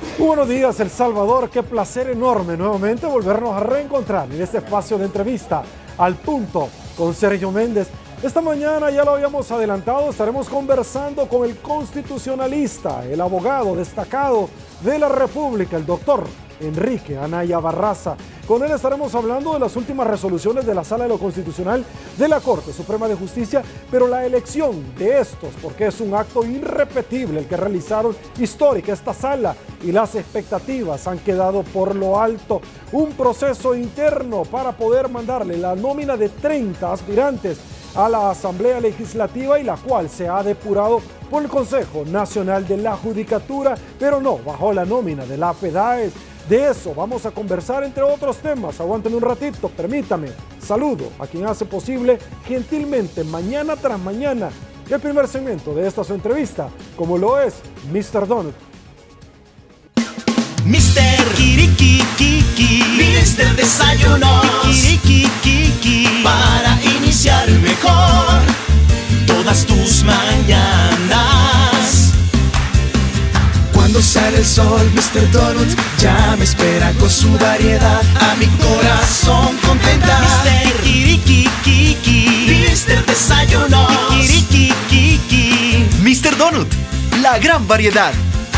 Muy buenos días, El Salvador. Qué placer enorme nuevamente volvernos a reencontrar en este espacio de entrevista al punto con Sergio Méndez. Esta mañana, ya lo habíamos adelantado, estaremos conversando con el constitucionalista, el abogado destacado de la República, el doctor Enrique Anaya Barraza. Con él estaremos hablando de las últimas resoluciones de la Sala de lo Constitucional de la Corte Suprema de Justicia, pero la elección de estos, porque es un acto irrepetible el que realizaron, histórica esta sala, y las expectativas han quedado por lo alto. Un proceso interno para poder mandarle la nómina de 30 aspirantes a la Asamblea Legislativa, y la cual se ha depurado por el Consejo Nacional de la Judicatura, pero no bajo la nómina de la FEDAES. De eso vamos a conversar, entre otros temas. Aguántenme un ratito, permítame. Saludo a quien hace posible gentilmente, mañana tras mañana, el primer segmento de esta su entrevista, como lo es Mr. Donut. Mr. Kirikikiki, Mr. Desayuno, Kirikikiki, para iniciar mejor todas tus mañanas. Cuando sale el sol, Mr. Donut ya me espera con su variedad. A mi corazón contenta. Mr. Kirikikiki, Mr. Desayuno, Kirikikiki, Mr. Donut, la gran variedad.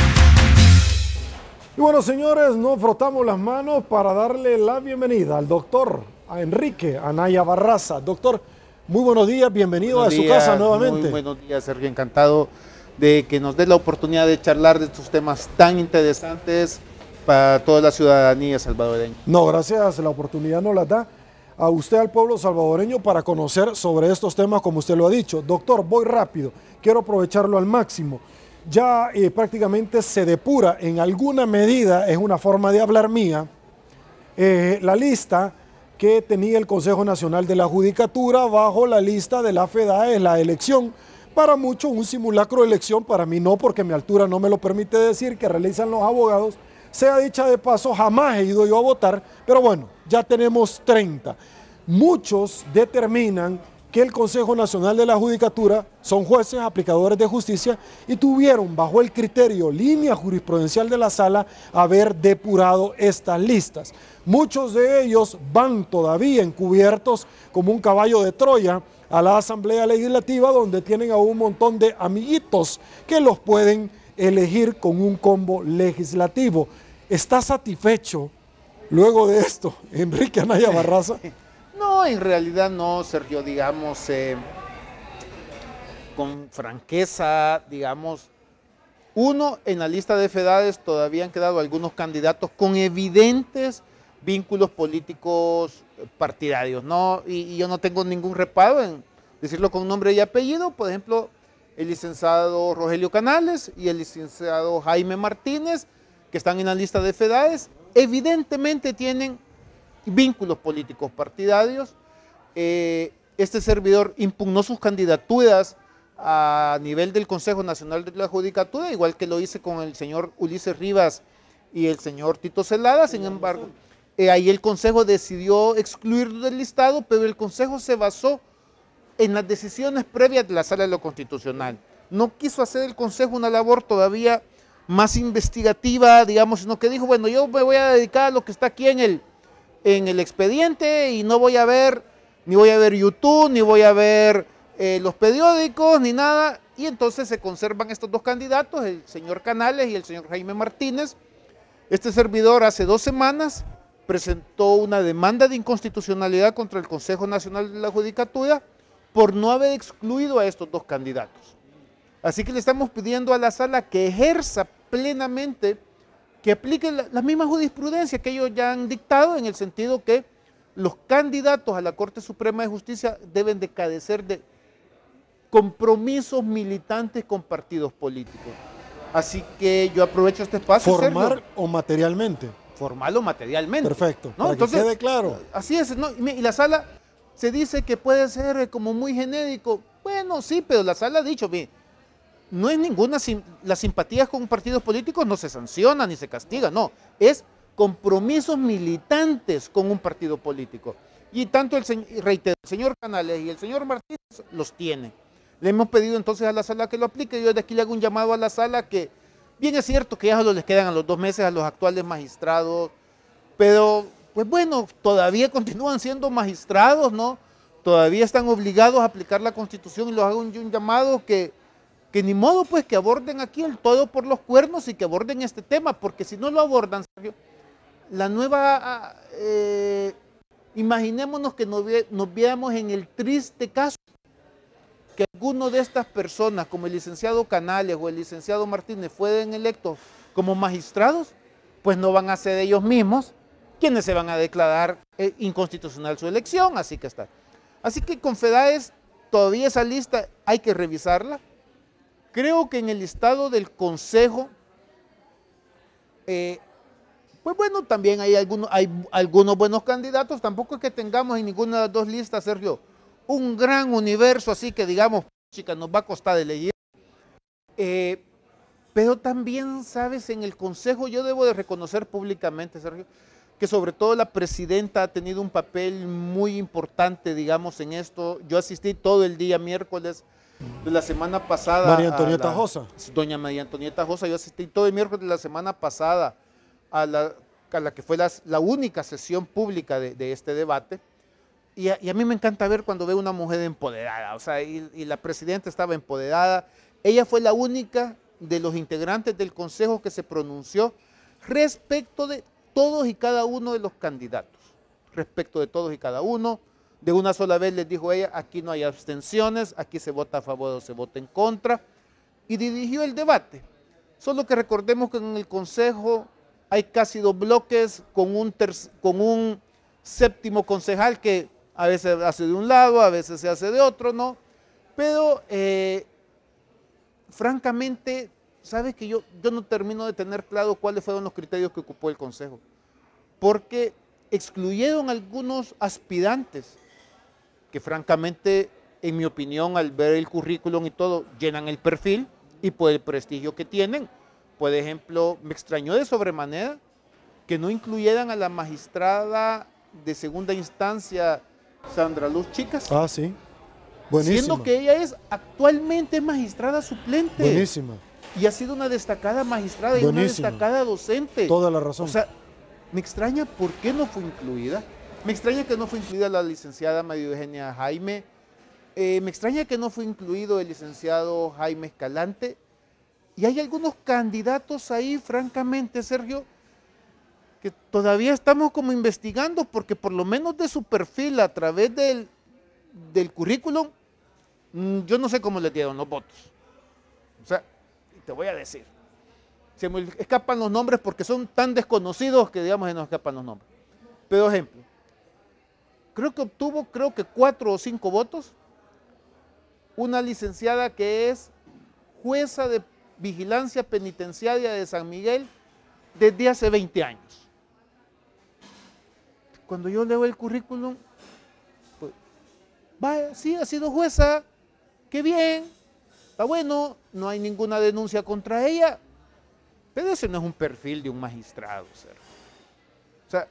Y bueno, señores, nos frotamos las manos para darle la bienvenida al doctor Enrique Anaya Barraza. Doctor, muy buenos días, bienvenido a su casa nuevamente. Muy buenos días, Sergio, encantado de que nos dé la oportunidad de charlar de estos temas tan interesantes para toda la ciudadanía salvadoreña. No, gracias, la oportunidad nos la da a usted, al pueblo salvadoreño, para conocer sobre estos temas, como usted lo ha dicho. Doctor, voy rápido, quiero aprovecharlo al máximo. Ya prácticamente se depura en alguna medida, es una forma de hablar mía, la lista que tenía el Consejo Nacional de la Judicatura bajo la lista de la FEDAES, la elección. Para muchos un simulacro de elección, para mí no, porque mi altura no me lo permite decir, que realizan los abogados. Sea dicha de paso, jamás he ido yo a votar, pero bueno, ya tenemos 30. Muchos determinan que el Consejo Nacional de la Judicatura son jueces aplicadores de justicia y tuvieron bajo el criterio línea jurisprudencial de la sala haber depurado estas listas. Muchos de ellos van todavía encubiertos como un caballo de Troya a la Asamblea Legislativa, donde tienen a un montón de amiguitos que los pueden elegir con un combo legislativo. ¿Está satisfecho luego de esto, Enrique Anaya Barraza? No, en realidad no, Sergio, digamos, con franqueza, digamos, en la lista de FEDAES todavía han quedado algunos candidatos con evidentes vínculos políticos partidarios, ¿no? Y yo no tengo ningún reparo en decirlo con nombre y apellido. Por ejemplo, el licenciado Rogelio Canales y el licenciado Jaime Martínez, que están en la lista de FEDAES, evidentemente tienen vínculos políticos partidarios. Este servidor impugnó sus candidaturas a nivel del Consejo Nacional de la Judicatura, igual que lo hice con el señor Ulises Rivas y el señor Tito Celada. Sin embargo, ahí el Consejo decidió excluirlo del listado, pero el Consejo se basó en las decisiones previas de la Sala de lo Constitucional. No quiso hacer el Consejo una labor todavía más investigativa, digamos, sino que dijo, bueno, yo me voy a dedicar a lo que está aquí en el expediente, y no voy a ver, ni voy a ver YouTube, ni voy a ver los periódicos, ni nada. Y entonces se conservan estos dos candidatos, el señor Canales y el señor Jaime Martínez. Este servidor hace 2 semanas presentó una demanda de inconstitucionalidad contra el Consejo Nacional de la Judicatura por no haber excluido a estos dos candidatos. Así que le estamos pidiendo a la sala que ejerza plenamente, que aplique la misma jurisprudencia que ellos ya han dictado, en el sentido que los candidatos a la Corte Suprema de Justicia deben de carecer de compromisos militantes con partidos políticos. Así que yo aprovecho este espacio. ¿Formal Sergio, o materialmente? formal o materialmente. Perfecto, ¿no? para Entonces, que quede claro. Así es, ¿no? Y la sala se dice que puede ser como muy genérico. Bueno, sí, pero la sala ha dicho, mire, no es ninguna, las simpatías con partidos políticos no se sancionan ni se castigan, no, es compromisos militantes con un partido político. Y tanto reitero, el señor Canales y el señor Martínez los tienen. Le hemos pedido entonces a la sala que lo aplique. Yo desde aquí le hago un llamado a la sala que Bien es cierto que ya solo les quedan a los 2 meses a los actuales magistrados, pero pues bueno, todavía continúan siendo magistrados, ¿no? Todavía están obligados a aplicar la Constitución y los hago un llamado que ni modo pues que aborden aquí el todo por los cuernos y que aborden este tema, porque si no lo abordan, Sergio, la nueva, imaginémonos que nos viéramos en el triste caso que alguno de estas personas, como el licenciado Canales o el licenciado Martínez, fueran electos como magistrados, pues no van a ser ellos mismos quienes se van a declarar inconstitucional su elección, así que está. Así que con FEDAES todavía esa lista hay que revisarla. Creo que en el listado del Consejo, pues bueno, también hay algunos buenos candidatos, tampoco es que tengamos en ninguna de las dos listas, Sergio, un gran universo, así que digamos, chica, nos va a costar elegir. Pero también, sabes, en el Consejo yo debo de reconocer públicamente, Sergio, que sobre todo la presidenta ha tenido un papel muy importante, digamos, en esto. Yo asistí todo el día miércoles de la semana pasada. María Antonieta Josa. Doña María Antonieta Josa, yo asistí todo el miércoles de la semana pasada a la que fue la única sesión pública de este debate. Y a mí me encanta ver cuando veo una mujer empoderada, o sea, y la presidenta estaba empoderada. Ella fue la única de los integrantes del Consejo que se pronunció respecto de todos y cada uno de los candidatos, respecto de todos y cada uno. De una sola vez les dijo ella, aquí no hay abstenciones, aquí se vota a favor o se vota en contra, y dirigió el debate. Solo que recordemos que en el Consejo hay casi 2 bloques con un séptimo concejal que a veces hace de un lado, a veces se hace de otro, ¿no? Pero francamente, sabes que yo no termino de tener claro cuáles fueron los criterios que ocupó el Consejo, porque excluyeron algunos aspirantes que francamente, en mi opinión, al ver el currículum y todo, llenan el perfil y por el prestigio que tienen. Por ejemplo, me extrañó de sobremanera que no incluyeran a la magistrada de segunda instancia, Sandra Luz Chicas. Ah, sí. Buenísima. Siendo que ella es actualmente magistrada suplente. Buenísima. Y ha sido una destacada magistrada y una destacada docente. Toda la razón. O sea, me extraña por qué no fue incluida. Me extraña que no fue incluida la licenciada María Eugenia Jaime. Me extraña que no fue incluido el licenciado Jaime Escalante. Y hay algunos candidatos ahí, francamente, Sergio, que todavía estamos como investigando, porque por lo menos de su perfil a través del currículum, yo no sé cómo le dieron los votos. O sea, te voy a decir, se me escapan los nombres porque son tan desconocidos que digamos se nos escapan los nombres. Pero ejemplo, creo que obtuvo 4 o 5 votos una licenciada que es jueza de vigilancia penitenciaria de San Miguel desde hace 20 años. Cuando yo leo el currículum, pues, vaya, sí, ha sido jueza, qué bien, está bueno, no hay ninguna denuncia contra ella, pero ese no es un perfil de un magistrado, Sergio. O sea,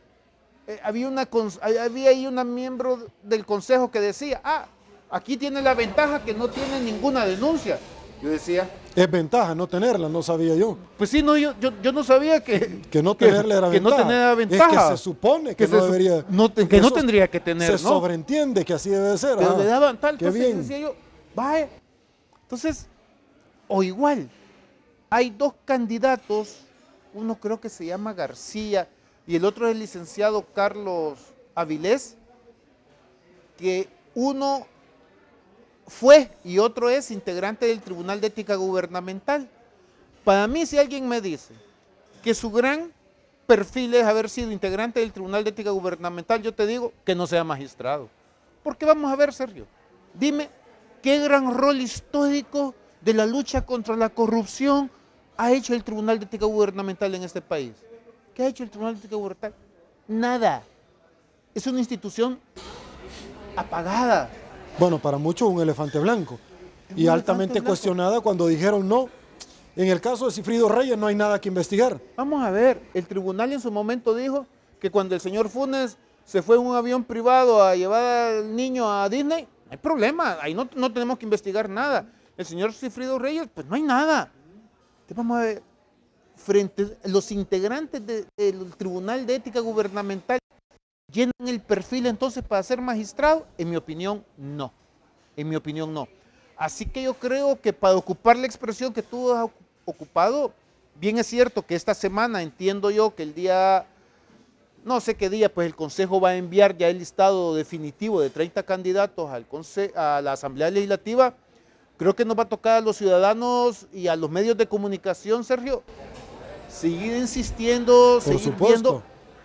había ahí una miembro del consejo que decía, aquí tiene la ventaja que no tiene ninguna denuncia. Yo decía... Es ventaja no tenerla, no sabía yo. Pues sí, no, yo no sabía que no tenerla era ventaja. Que no tener ventaja. Es que se supone que no debería... que no tendría que tener, se sobreentiende que así debe ser. Pero le daban tal, qué entonces bien. decía yo, vaya. Entonces, o igual, hay 2 candidatos, uno creo que se llama García y el otro es el licenciado Carlos Avilés, que uno fue y otro es integrante del Tribunal de Ética Gubernamental. Para mí, si alguien me dice que su gran perfil es haber sido integrante del Tribunal de Ética Gubernamental, yo te digo que no sea magistrado. Porque vamos a ver, Sergio, dime qué gran rol histórico de la lucha contra la corrupción ha hecho el Tribunal de Ética Gubernamental en este país. ¿Qué ha hecho el Tribunal de Ética Gubernamental? Nada. Es una institución apagada. Bueno, para muchos un elefante blanco. Y altamente cuestionada cuando dijeron no. En el caso de Sigfrido Reyes no hay nada que investigar. Vamos a ver, el tribunal en su momento dijo que cuando el señor Funes se fue en un avión privado a llevar al niño a Disney, no hay problema, ahí no tenemos que investigar nada. El señor Sigfrido Reyes, pues no hay nada. Entonces vamos a ver, frente a los integrantes del Tribunal de Ética Gubernamental, ¿llenan el perfil entonces para ser magistrado? En mi opinión, no. En mi opinión, no. Así que yo creo que para ocupar la expresión que tú has ocupado, bien es cierto que esta semana, entiendo yo que el día, no sé qué día, pues el Consejo va a enviar ya el listado definitivo de 30 candidatos a la Asamblea Legislativa. Creo que nos va a tocar a los ciudadanos y a los medios de comunicación, Sergio, seguir insistiendo, seguir viendo.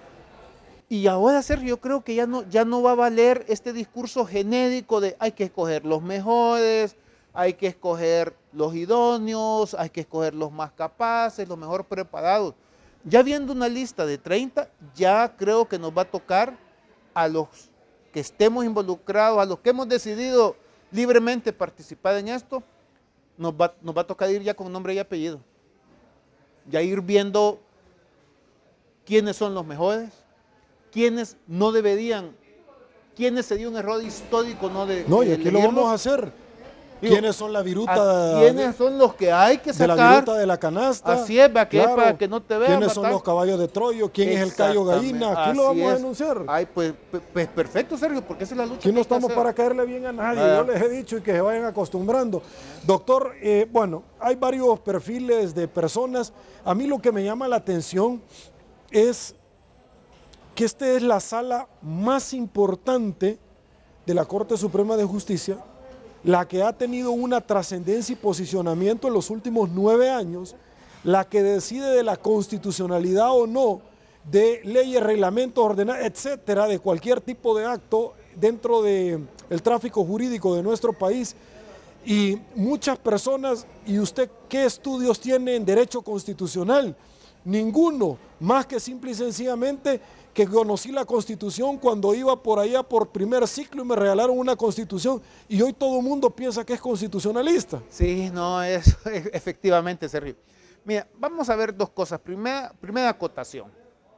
Y ahora, Sergio, yo creo que ya no va a valer este discurso genérico de hay que escoger los mejores, hay que escoger los idóneos, hay que escoger los más capaces, los mejor preparados. Ya viendo una lista de 30, ya creo que nos va a tocar a los que estemos involucrados, a los que hemos decidido libremente participar en esto, nos va a tocar ir ya con nombre y apellido. Ya ir viendo quiénes son los mejores, quiénes no deberían, quiénes se dio un error histórico No, y aquí lo vamos a hacer. ¿Quiénes son la viruta? ¿Quiénes son los que hay que sacar? De la viruta de la canasta. Así es, para que no te vean. ¿Quiénes son los caballos de Troya? ¿Quién es el callo gallina? Aquí lo vamos a denunciar. Ay, pues perfecto, Sergio, porque esa es la lucha. Aquí no estamos para caerle bien a nadie, yo les he dicho, y que se vayan acostumbrando. Doctor, bueno, hay varios perfiles de personas. A mí lo que me llama la atención es que esta es la sala más importante de la Corte Suprema de Justicia, la que ha tenido una trascendencia y posicionamiento en los últimos 9 años, la que decide de la constitucionalidad o no de leyes, reglamentos, ordenanzas, etcétera, de cualquier tipo de acto dentro del tráfico jurídico de nuestro país. Y muchas personas, ¿y usted qué estudios tiene en derecho constitucional? Ninguno, más que simple y sencillamente que conocí la Constitución cuando iba por allá por primer ciclo y me regalaron una Constitución, y hoy todo el mundo piensa que es constitucionalista. Sí, no, es efectivamente, Sergio. Mira, vamos a ver dos cosas. Primera acotación.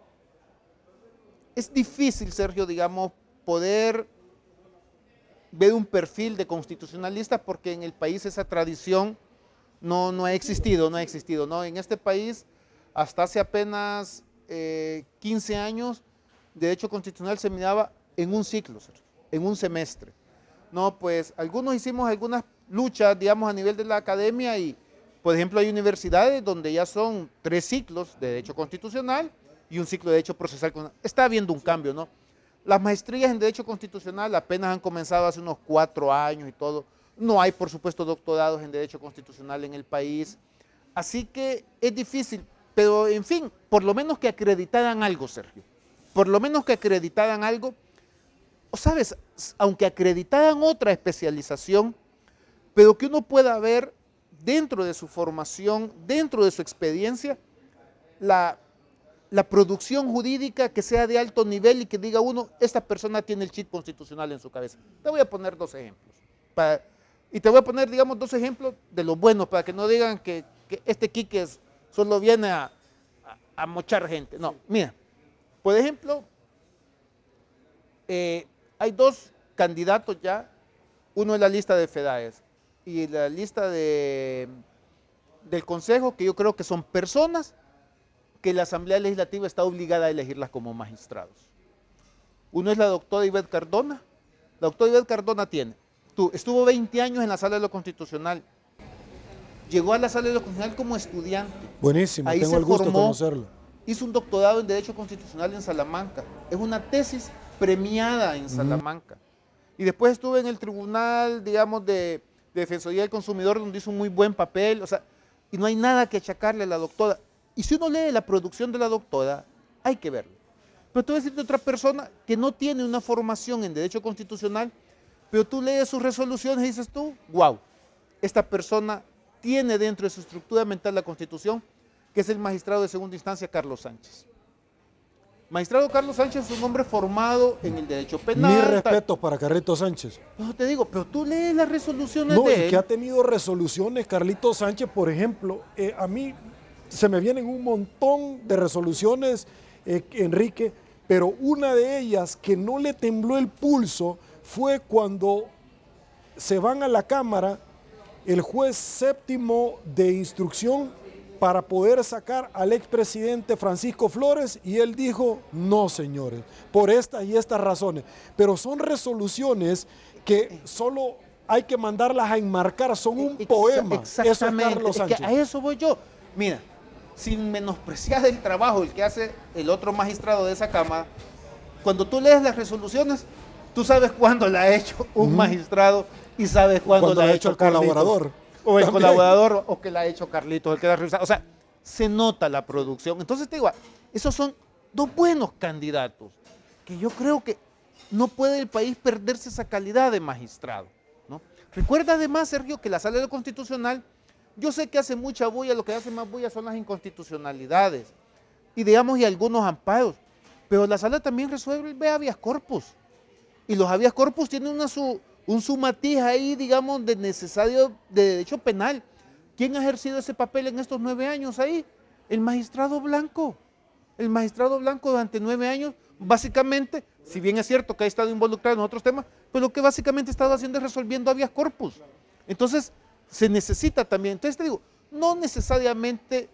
Es difícil, Sergio, digamos, poder ver un perfil de constitucionalista porque en el país esa tradición no ha existido, ¿no? En este país, hasta hace apenas 15 años, derecho constitucional se miraba en un ciclo, en un semestre. No, pues algunos hicimos algunas luchas, digamos, a nivel de la academia y, por ejemplo, hay universidades donde ya son 3 ciclos de derecho constitucional y un ciclo de derecho procesal. Está habiendo un cambio, ¿no? Las maestrías en derecho constitucional apenas han comenzado hace unos 4 años y todo. No hay, por supuesto, doctorados en derecho constitucional en el país. Así que es difícil. Pero, en fin, por lo menos que acreditaran algo, Sergio. Por lo menos que acreditaran algo. O sabes, aunque acreditaran otra especialización, pero que uno pueda ver dentro de su formación, dentro de su experiencia, la producción jurídica que sea de alto nivel y que diga uno, esta persona tiene el chip constitucional en su cabeza. Te voy a poner 2 ejemplos. Y te voy a poner, digamos, 2 ejemplos de los buenos, para que no digan que este Quique solo viene a mochar gente. No, mira, por ejemplo, hay 2 candidatos ya, uno en la lista de FEDAES y la lista del Consejo, que yo creo que son personas que la Asamblea Legislativa está obligada a elegirlas como magistrados. Uno es la doctora Ivette Cardona. La doctora Ivette Cardona estuvo 20 años en la Sala de lo Constitucional. Llegó a la Sala de lo Constitucional como estudiante. Buenísimo, tengo el gusto de conocerlo. Hizo un doctorado en Derecho Constitucional en Salamanca. Es una tesis premiada en Salamanca. Y después estuvo en el Tribunal, digamos, de Defensoría del Consumidor, donde hizo un muy buen papel. O sea, y no hay nada que achacarle a la doctora. Y si uno lee la producción de la doctora, hay que verlo. Pero te voy a decir de otra persona que no tiene una formación en Derecho Constitucional, pero tú lees sus resoluciones y dices tú, wow, esta persona tiene dentro de su estructura mental la Constitución, que es el magistrado de segunda instancia Carlos Sánchez. Magistrado Carlos Sánchez es un hombre formado en el derecho penal. Mi respeto para Carlitos Sánchez. No te digo, pero tú lees las resoluciones de él. No, y que ha tenido resoluciones, Carlitos Sánchez, por ejemplo, a mí se me vienen un montón de resoluciones, Enrique, pero una de ellas que no le tembló el pulso fue cuando se van a la Cámara el juez séptimo de instrucción para poder sacar al expresidente Francisco Flores, y él dijo, no señores, por estas y estas razones. Pero son resoluciones que solo hay que mandarlas a enmarcar, son un poema. Exactamente, eso es Carlos Sánchez. a eso voy yo. Mira, sin menospreciar el trabajo el que hace el otro magistrado de esa Cámara, cuando tú lees las resoluciones, tú sabes cuándo la ha hecho un magistrado y sabes cuándo la ha hecho el colaborador. O el También. colaborador, o que la ha hecho Carlitos, el que la ha revisado. O sea, se nota la producción. Entonces te digo, esos son dos buenos candidatos, que yo creo que no puede el país perderse esa calidad de magistrado, ¿no? Recuerda además, Sergio, que la Sala de lo Constitucional, yo sé que hace mucha bulla, lo que hace más bulla son las inconstitucionalidades y digamos y algunos amparos, pero la Sala también resuelve habeas corpus, y los habeas corpus tienen un sumatiz ahí, digamos, de necesario de derecho penal. ¿Quién ha ejercido ese papel en estos 9 años ahí? El magistrado Blanco. El magistrado Blanco durante 9 años, básicamente, si bien es cierto que ha estado involucrado en otros temas, pero lo que básicamente ha estado haciendo es resolviendo habeas corpus. Entonces, se necesita también. Entonces te digo, no necesariamente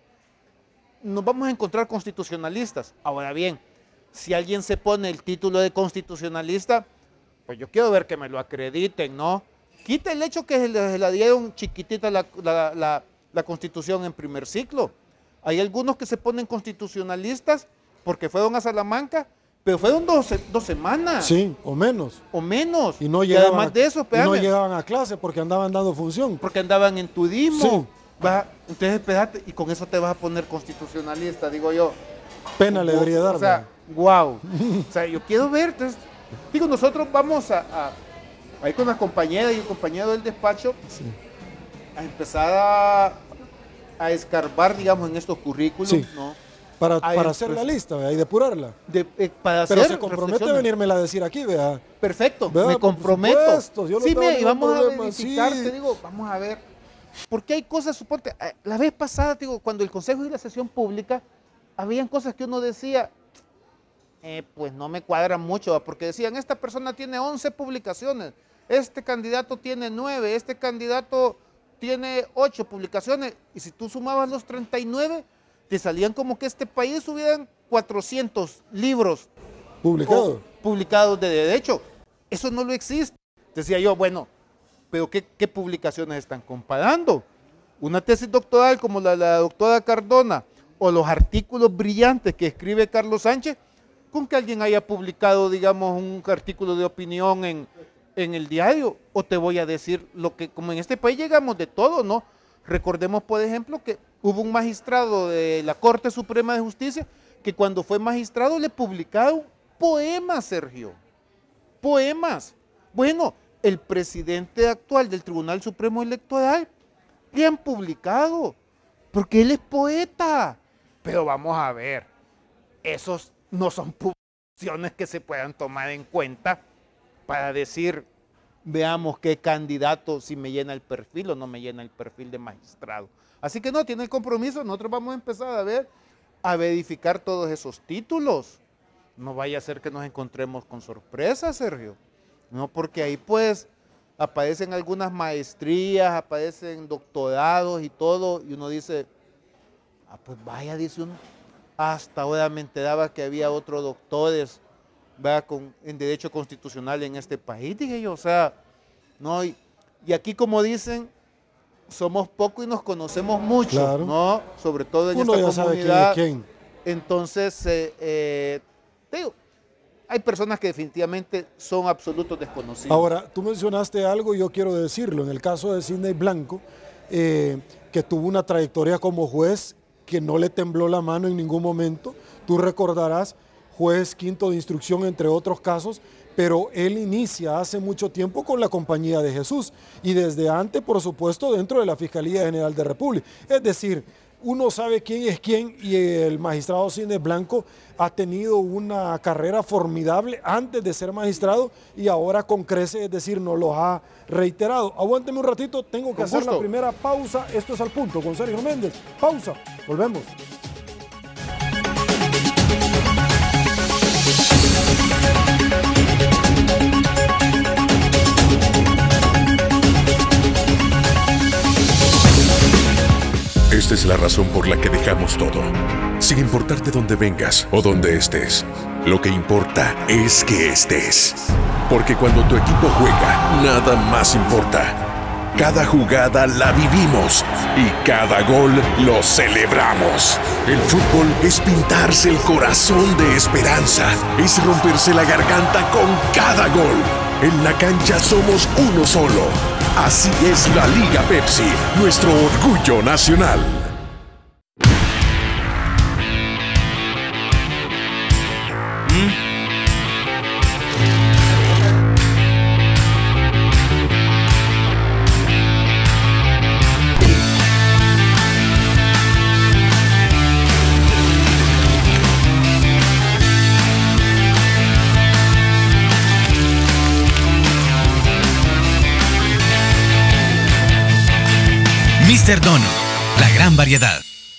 nos vamos a encontrar constitucionalistas. Ahora bien, si alguien se pone el título de constitucionalista, pues yo quiero ver que me lo acrediten, ¿no? Quita el hecho que se la dieron chiquitita la Constitución en primer ciclo. Hay algunos que se ponen constitucionalistas porque fueron a Salamanca, pero fueron dos semanas. Sí, o menos. O menos. Y no llegaban, además de eso, y no llegaban a clase porque andaban dando función. Porque andaban en tudismo. Sí. Entonces, espérate, y con eso te vas a poner constitucionalista, digo yo. Pena le debería dar. O sea, wow. O sea, yo quiero ver, entonces, digo, nosotros vamos ahí con la compañera y el compañero del despacho, sí, a empezar a escarbar, digamos, en estos currículos, sí, ¿no? Para hacer la lista, ¿vea? Y depurarla. Para Pero hacer se compromete a reflexiones. venírmela a decir aquí, vea. Perfecto, ¿Verdad? me Por comprometo. supuesto, yo no Sí, tengo mira, y ningún vamos problema, a verificar, sí. te digo, vamos a ver. Porque hay cosas, suponte, la vez pasada, te digo, cuando el Consejo y la sesión pública, habían cosas que uno decía, pues no me cuadran mucho, porque decían, esta persona tiene 11 publicaciones, este candidato tiene 9, este candidato tiene 8 publicaciones, y si tú sumabas los 39, te salían como que este país hubieran 400 libros publicados de derecho. Eso no lo existe. Decía yo, bueno, pero ¿qué publicaciones están comparando? Una tesis doctoral como la de la doctora Cardona o los artículos brillantes que escribe Carlos Sánchez, con que alguien haya publicado, digamos, un artículo de opinión en el diario. O te voy a decir lo que, como en este país llegamos de todo, ¿no? Recordemos, por ejemplo, que hubo un magistrado de la Corte Suprema de Justicia que cuando fue magistrado le publicaron poemas, Sergio. Poemas. Bueno, el presidente actual del Tribunal Supremo Electoral le han publicado, porque él es poeta. Pero vamos a ver, esos no son publicaciones que se puedan tomar en cuenta para decir, veamos qué candidato, si me llena el perfil o no me llena el perfil de magistrado. Así que no, tiene el compromiso, nosotros vamos a empezar a verificar todos esos títulos. No vaya a ser que nos encontremos con sorpresas, Sergio. No, porque ahí pues aparecen algunas maestrías, aparecen doctorados y todo, y uno dice, pues vaya, dice uno, hasta ahora me enteraba que había otros doctores, ¿verdad?, en Derecho Constitucional en este país, dije yo, o sea, no, y aquí como dicen, somos pocos y nos conocemos mucho, claro, ¿no? Sobre todo en uno esta ya comunidad. sabe quién es quién. Entonces, te digo, hay personas que definitivamente son absolutos desconocidos. Ahora, tú mencionaste algo y yo quiero decirlo. En el caso de Sidney Blanco, que tuvo una trayectoria como juez que no le tembló la mano en ningún momento. Tú recordarás, juez quinto de instrucción, entre otros casos, pero él inicia hace mucho tiempo con la Compañía de Jesús y desde antes, por supuesto, dentro de la Fiscalía General de República. Es decir, uno sabe quién es quién y el magistrado Sidney Blanco ha tenido una carrera formidable antes de ser magistrado y ahora con crece, es decir, nos lo ha reiterado. Aguánteme un ratito, tengo que hacer la primera pausa. Esto es Al Punto con Sergio Méndez. Pausa, volvemos. Esta es la razón por la que dejamos todo. Sin importar de dónde vengas o dónde estés, lo que importa es que estés. Porque cuando tu equipo juega, nada más importa. Cada jugada la vivimos y cada gol lo celebramos. El fútbol es pintarse el corazón de esperanza, es romperse la garganta con cada gol. En la cancha somos uno solo. Así es la Liga Pepsi, nuestro orgullo nacional. Mr. Dono, la gran variedad.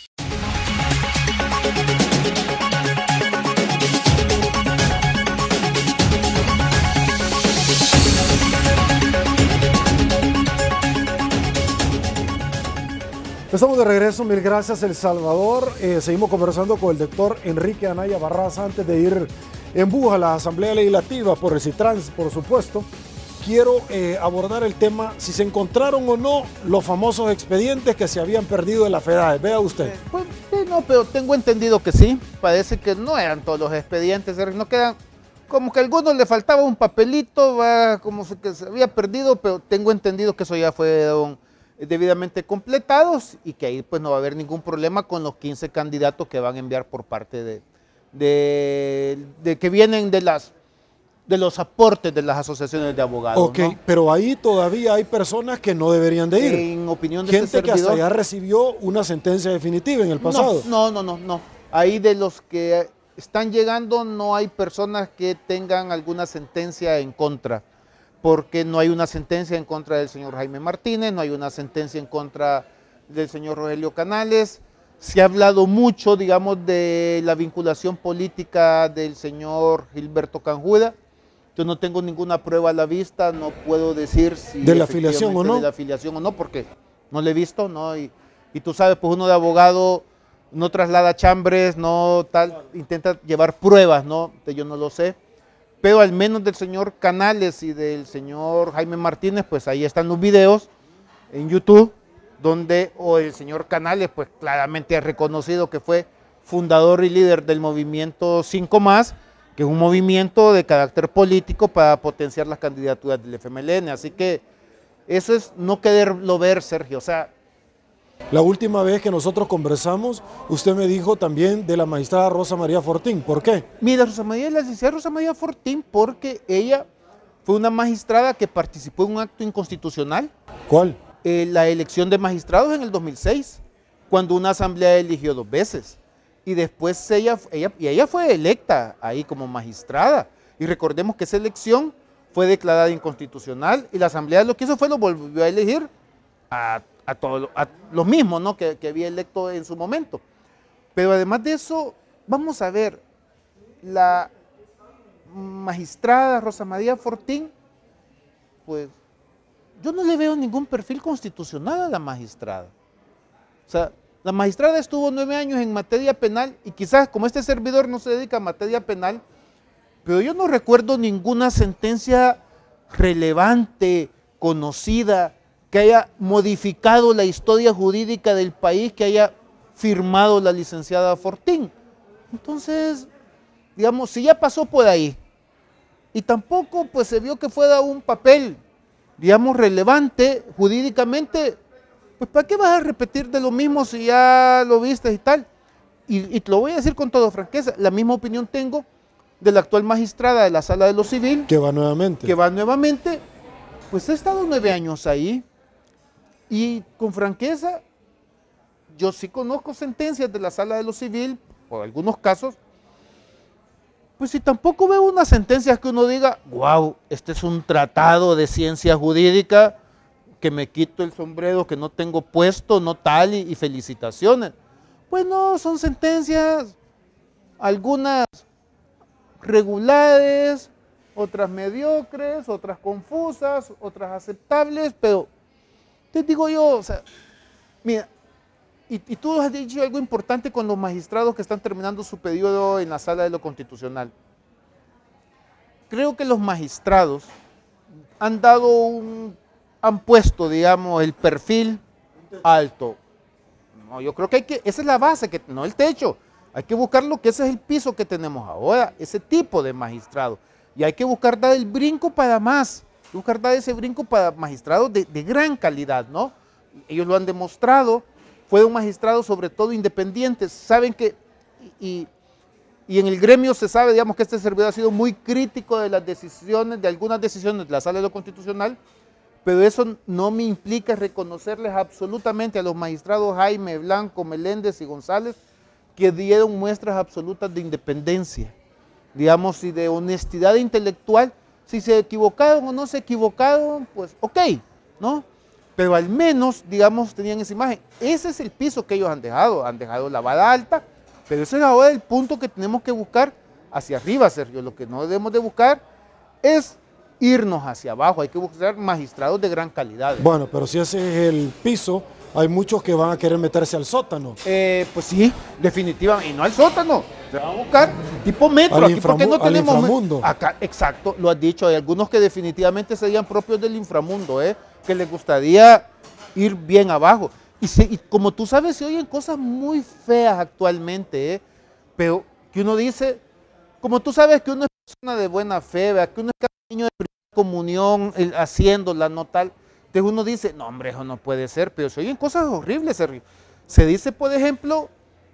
Estamos de regreso, mil gracias El Salvador. Seguimos conversando con el doctor Enrique Anaya Barraza antes de ir en bus a la Asamblea Legislativa por Recitrans, por supuesto. Quiero abordar el tema, si se encontraron o no los famosos expedientes que se habían perdido en la FEDAE. Vea usted. Pues sí, no, pero tengo entendido que sí. Parece que no eran todos los expedientes, no quedan, como que a algunos le faltaba un papelito, como que se había perdido, pero tengo entendido que eso ya fueron debidamente completados y que ahí pues no va a haber ningún problema con los 15 candidatos que van a enviar por parte de que vienen de los aportes de las asociaciones de abogados. Ok, ¿no? pero ahí todavía hay personas que no deberían de ir. En opinión de gente este que hasta servidor, ya recibió una sentencia definitiva en el pasado. No. Ahí de los que están llegando no hay personas que tengan alguna sentencia en contra, porque no hay una sentencia en contra del señor Jaime Martínez, no hay una sentencia en contra del señor Rogelio Canales. Se ha hablado mucho, digamos, de la vinculación política del señor Gilberto Canjuda. Yo no tengo ninguna prueba a la vista, no puedo decir si ¿De la afiliación o no? De la afiliación o no, porque no le he visto, ¿no? Y tú sabes, pues uno de abogado no traslada chambres, no tal, intenta llevar pruebas, ¿no? Yo no lo sé. Pero al menos del señor Canales y del señor Jaime Martínez, pues ahí están los videos en YouTube, donde el señor Canales, pues claramente ha reconocido que fue fundador y líder del movimiento 5+, que es un movimiento de carácter político para potenciar las candidaturas del FMLN. Así que eso es no quererlo ver, Sergio. O sea, la última vez que nosotros conversamos, usted me dijo también de la magistrada Rosa María Fortín. ¿Por qué? Mira, la licenciada Rosa María Fortín, porque ella fue una magistrada que participó en un acto inconstitucional. ¿Cuál? La elección de magistrados en el 2006, cuando una asamblea eligió 2 veces. Y después ella fue electa ahí como magistrada. Y recordemos que esa elección fue declarada inconstitucional y la asamblea lo que hizo fue lo volvió a elegir a los mismos, ¿no? que había electo en su momento. Pero además de eso, vamos a ver, la magistrada Rosa María Fortín, pues yo no le veo ningún perfil constitucional a la magistrada. O sea, la magistrada estuvo 9 años en materia penal y quizás como este servidor no se dedica a materia penal, pero yo no recuerdo ninguna sentencia relevante, conocida, que haya modificado la historia jurídica del país, que haya firmado la licenciada Fortín. Entonces, digamos, si ya pasó por ahí y tampoco pues se vio que fuera un papel, digamos, relevante jurídicamente, pues ¿para qué vas a repetir de lo mismo si ya lo viste y tal? Y te lo voy a decir con toda franqueza, la misma opinión tengo de la actual magistrada de la Sala de lo Civil. Que va nuevamente. Pues he estado 9 años ahí y con franqueza, yo sí conozco sentencias de la Sala de lo Civil, por algunos casos, pues si tampoco veo una sentencia que uno diga, wow, este es un tratado de ciencia jurídica, que me quito el sombrero, que no tengo puesto, no tal, y felicitaciones. Pues no, son sentencias, algunas regulares, otras mediocres, otras confusas, otras aceptables, pero te digo yo, o sea, mira, y tú has dicho algo importante con los magistrados que están terminando su periodo en la Sala de lo Constitucional. Creo que los magistrados han puesto, digamos, el perfil alto. No, yo creo que esa es la base, no el techo. Hay que buscar lo que ese es el piso que tenemos ahora, ese tipo de magistrado. Y hay que buscar dar el brinco para más, buscar dar ese brinco para magistrados de gran calidad, ¿no? Ellos lo han demostrado, fueron magistrados sobre todo independientes, saben que, y en el gremio se sabe, digamos, que este servidor ha sido muy crítico de las decisiones, de algunas decisiones de la Sala de lo Constitucional, pero eso no me implica reconocerles absolutamente a los magistrados Jaime, Blanco, Meléndez y González, que dieron muestras absolutas de independencia, digamos, y de honestidad intelectual. Si se equivocaron o no se equivocaron, pues ok, ¿no? Pero al menos, digamos, tenían esa imagen. Ese es el piso que ellos han dejado la vara alta, pero ese es ahora el punto que tenemos que buscar hacia arriba, Sergio. Lo que no debemos de buscar es irnos hacia abajo, hay que buscar magistrados de gran calidad. Bueno, pero si ese es el piso, hay muchos que van a querer meterse al sótano. Pues sí, definitivamente, y no al sótano, se va a buscar tipo metro, al aquí porque no tenemos inframundo. Acá, exacto, lo has dicho, hay algunos que definitivamente serían propios del inframundo, que les gustaría ir bien abajo. Y como tú sabes, se oyen cosas muy feas actualmente, pero que uno dice, como tú sabes que uno es persona de buena fe, ¿verdad? Que uno es niño de primera comunión haciéndola, no tal. Entonces uno dice, no hombre, eso no puede ser, pero se oyen cosas horribles, Sergio. Se dice, por ejemplo,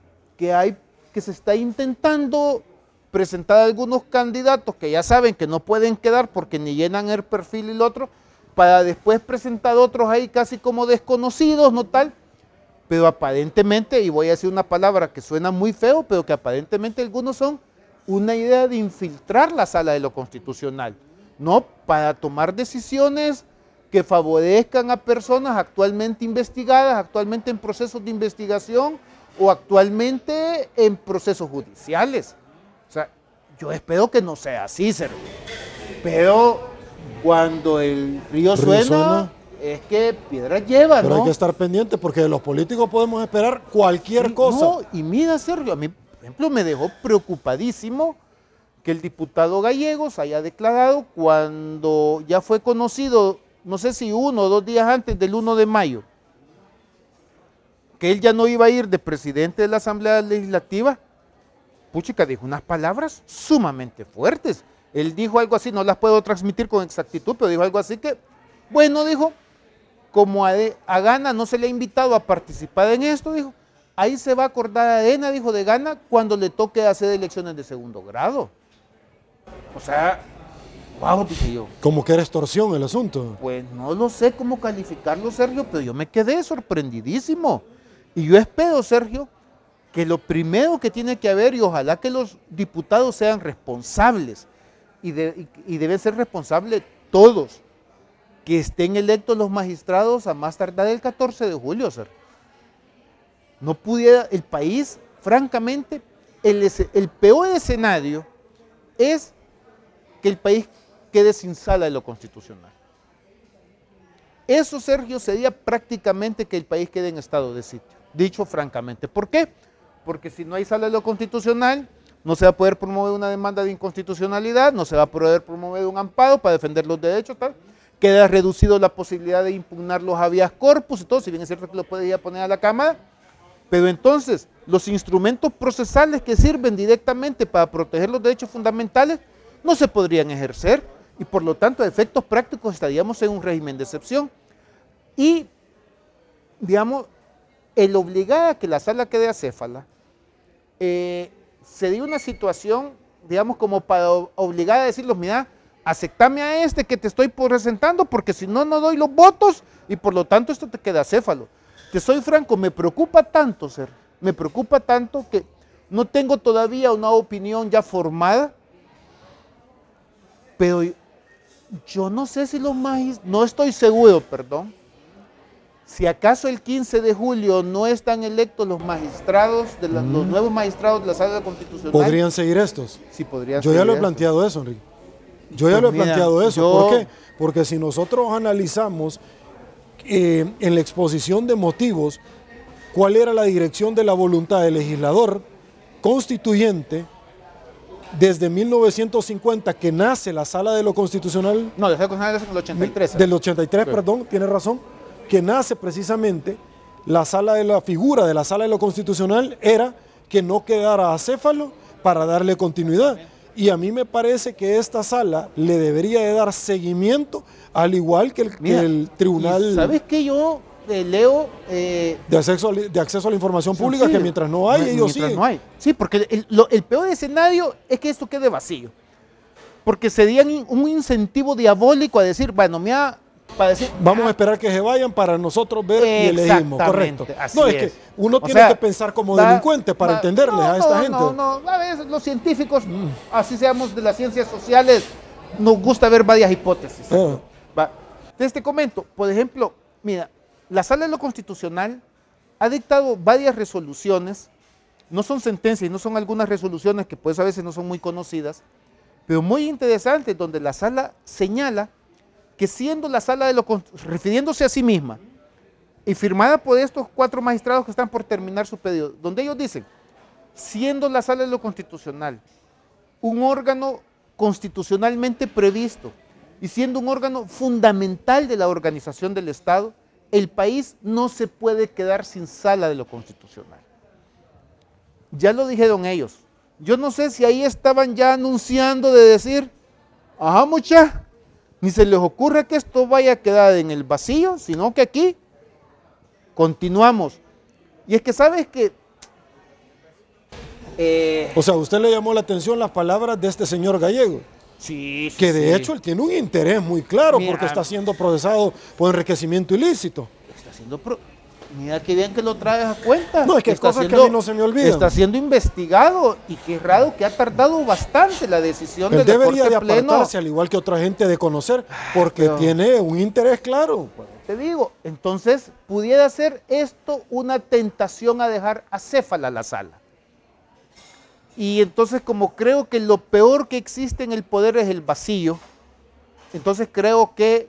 que se está intentando presentar a algunos candidatos que ya saben que no pueden quedar porque ni llenan el perfil y el otro, para después presentar otros ahí casi como desconocidos, no tal. Pero aparentemente, y voy a decir una palabra que suena muy feo, pero que aparentemente algunos son una idea de infiltrar la Sala de lo Constitucional, ¿no? Para tomar decisiones que favorezcan a personas actualmente investigadas, actualmente en procesos de investigación o actualmente en procesos judiciales. O sea, yo espero que no sea así, Sergio. Pero cuando el río suena, es que piedra lleva, pero ¿no? hay que estar pendiente porque de los políticos podemos esperar cualquier cosa. No, y mira, Sergio, a mí, por ejemplo, me dejó preocupadísimo que el diputado Gallegos haya declarado cuando ya fue conocido, no sé si 1 o 2 días antes del 1 de mayo, que él ya no iba a ir de presidente de la Asamblea Legislativa. Puchica, dijo unas palabras sumamente fuertes. Él dijo algo así, no las puedo transmitir con exactitud, pero dijo algo así que, bueno, dijo, como a Gana no se le ha invitado a participar en esto, dijo, ahí se va a acordar Arena, dijo, de Gana cuando le toque hacer elecciones de segundo grado. O sea, wow, dije yo. Como que era extorsión el asunto. Pues no lo sé cómo calificarlo, Sergio, pero yo me quedé sorprendidísimo. Y yo espero, Sergio, que lo primero que tiene que haber, y ojalá que los diputados sean responsables, y deben ser responsables todos, que estén electos los magistrados a más tardar el 14 de julio, Sergio. No pudiera, el país, francamente, el peor escenario es que el país quede sin Sala de lo Constitucional. Eso, Sergio, sería prácticamente que el país quede en estado de sitio, dicho francamente. ¿Por qué? Porque si no hay Sala de lo Constitucional, no se va a poder promover una demanda de inconstitucionalidad, no se va a poder promover un amparo para defender los derechos, tal. Queda reducido la posibilidad de impugnar los habeas corpus y todo, si bien es cierto que lo puede ya poner a la Cámara, pero entonces los instrumentos procesales que sirven directamente para proteger los derechos fundamentales no se podrían ejercer y por lo tanto a efectos prácticos estaríamos en un régimen de excepción. Y, digamos, el obligar a que la sala quede acéfala sería una situación, digamos, como para obligar a decirlos, mira, aceptame a este que te estoy presentando porque si no, no doy los votos y por lo tanto esto te queda acéfalo. Te soy franco, me preocupa tanto, Sergio, me preocupa tanto que no tengo todavía una opinión ya formada, pero yo no sé si los magistrados, no estoy seguro, perdón, si acaso el 15 de julio no están electos los magistrados, los nuevos magistrados de la Sala Constitucional. ¿Podrían seguir estos? Sí, podrían seguir. Yo ya lo he planteado eso, Enrique. Yo ya lo he planteado eso. ¿Por qué? Porque si nosotros analizamos en la exposición de motivos, cuál era la dirección de la voluntad del legislador constituyente desde 1950, que nace la Sala de lo Constitucional. No, la Sala Constitucional es en el 83. Del 83, Sí. perdón, tiene razón, que nace precisamente la sala de la figura de la Sala de lo Constitucional era que no quedara acéfalo para darle continuidad. Y a mí me parece que esta sala le debería de dar seguimiento, al igual que el Tribunal ¿Sabes qué? Yo leo... de acceso a la información pública, sí, que mientras no hay, ellos mientras siguen. no hay. Sí, porque el peor escenario es que esto quede vacío. Porque sería un incentivo diabólico a decir, bueno, mira, para decir... Vamos a esperar que se vayan para nosotros ver y elegimos, correcto. Así No, es que uno tiene que pensar como delincuente para entenderles a esta gente. No, a veces los científicos, así seamos de las ciencias sociales, nos gusta ver varias hipótesis. Va. Entonces te comento, por ejemplo, mira, la Sala de lo Constitucional ha dictado varias resoluciones, no son sentencias, no son algunas resoluciones que pues a veces no son muy conocidas, pero muy interesantes, donde la Sala señala que siendo la Sala de lo refiriéndose a sí misma y firmada por estos 4 magistrados que están por terminar su periodo, donde ellos dicen, siendo la Sala de lo Constitucional un órgano constitucionalmente previsto y siendo un órgano fundamental de la organización del Estado, el país no se puede quedar sin Sala de lo Constitucional. Ya lo dijeron ellos. Yo no sé si ahí estaban ya anunciando de decir, ajá, mucha, ni se les ocurre que esto vaya a quedar en el vacío, sino que aquí continuamos. Y es que sabes que... o sea, usted le llamó la atención las palabras de este señor Gallego. Sí, Que de hecho él tiene un interés muy claro, Mira, porque está siendo procesado por enriquecimiento ilícito. está siendo... Mira qué bien que lo traes a cuenta. No, es que hay cosas que a mí no se me olvidan. Está siendo investigado y qué raro que ha tardado bastante la decisión Él de la debería Corte de Pleno. apartarse, al igual que otra gente, de conocer, porque pero- tiene un interés claro. Te digo, entonces pudiera ser esto una tentación a dejar acéfala la sala. Y entonces como creo que lo peor que existe en el poder es el vacío, entonces creo que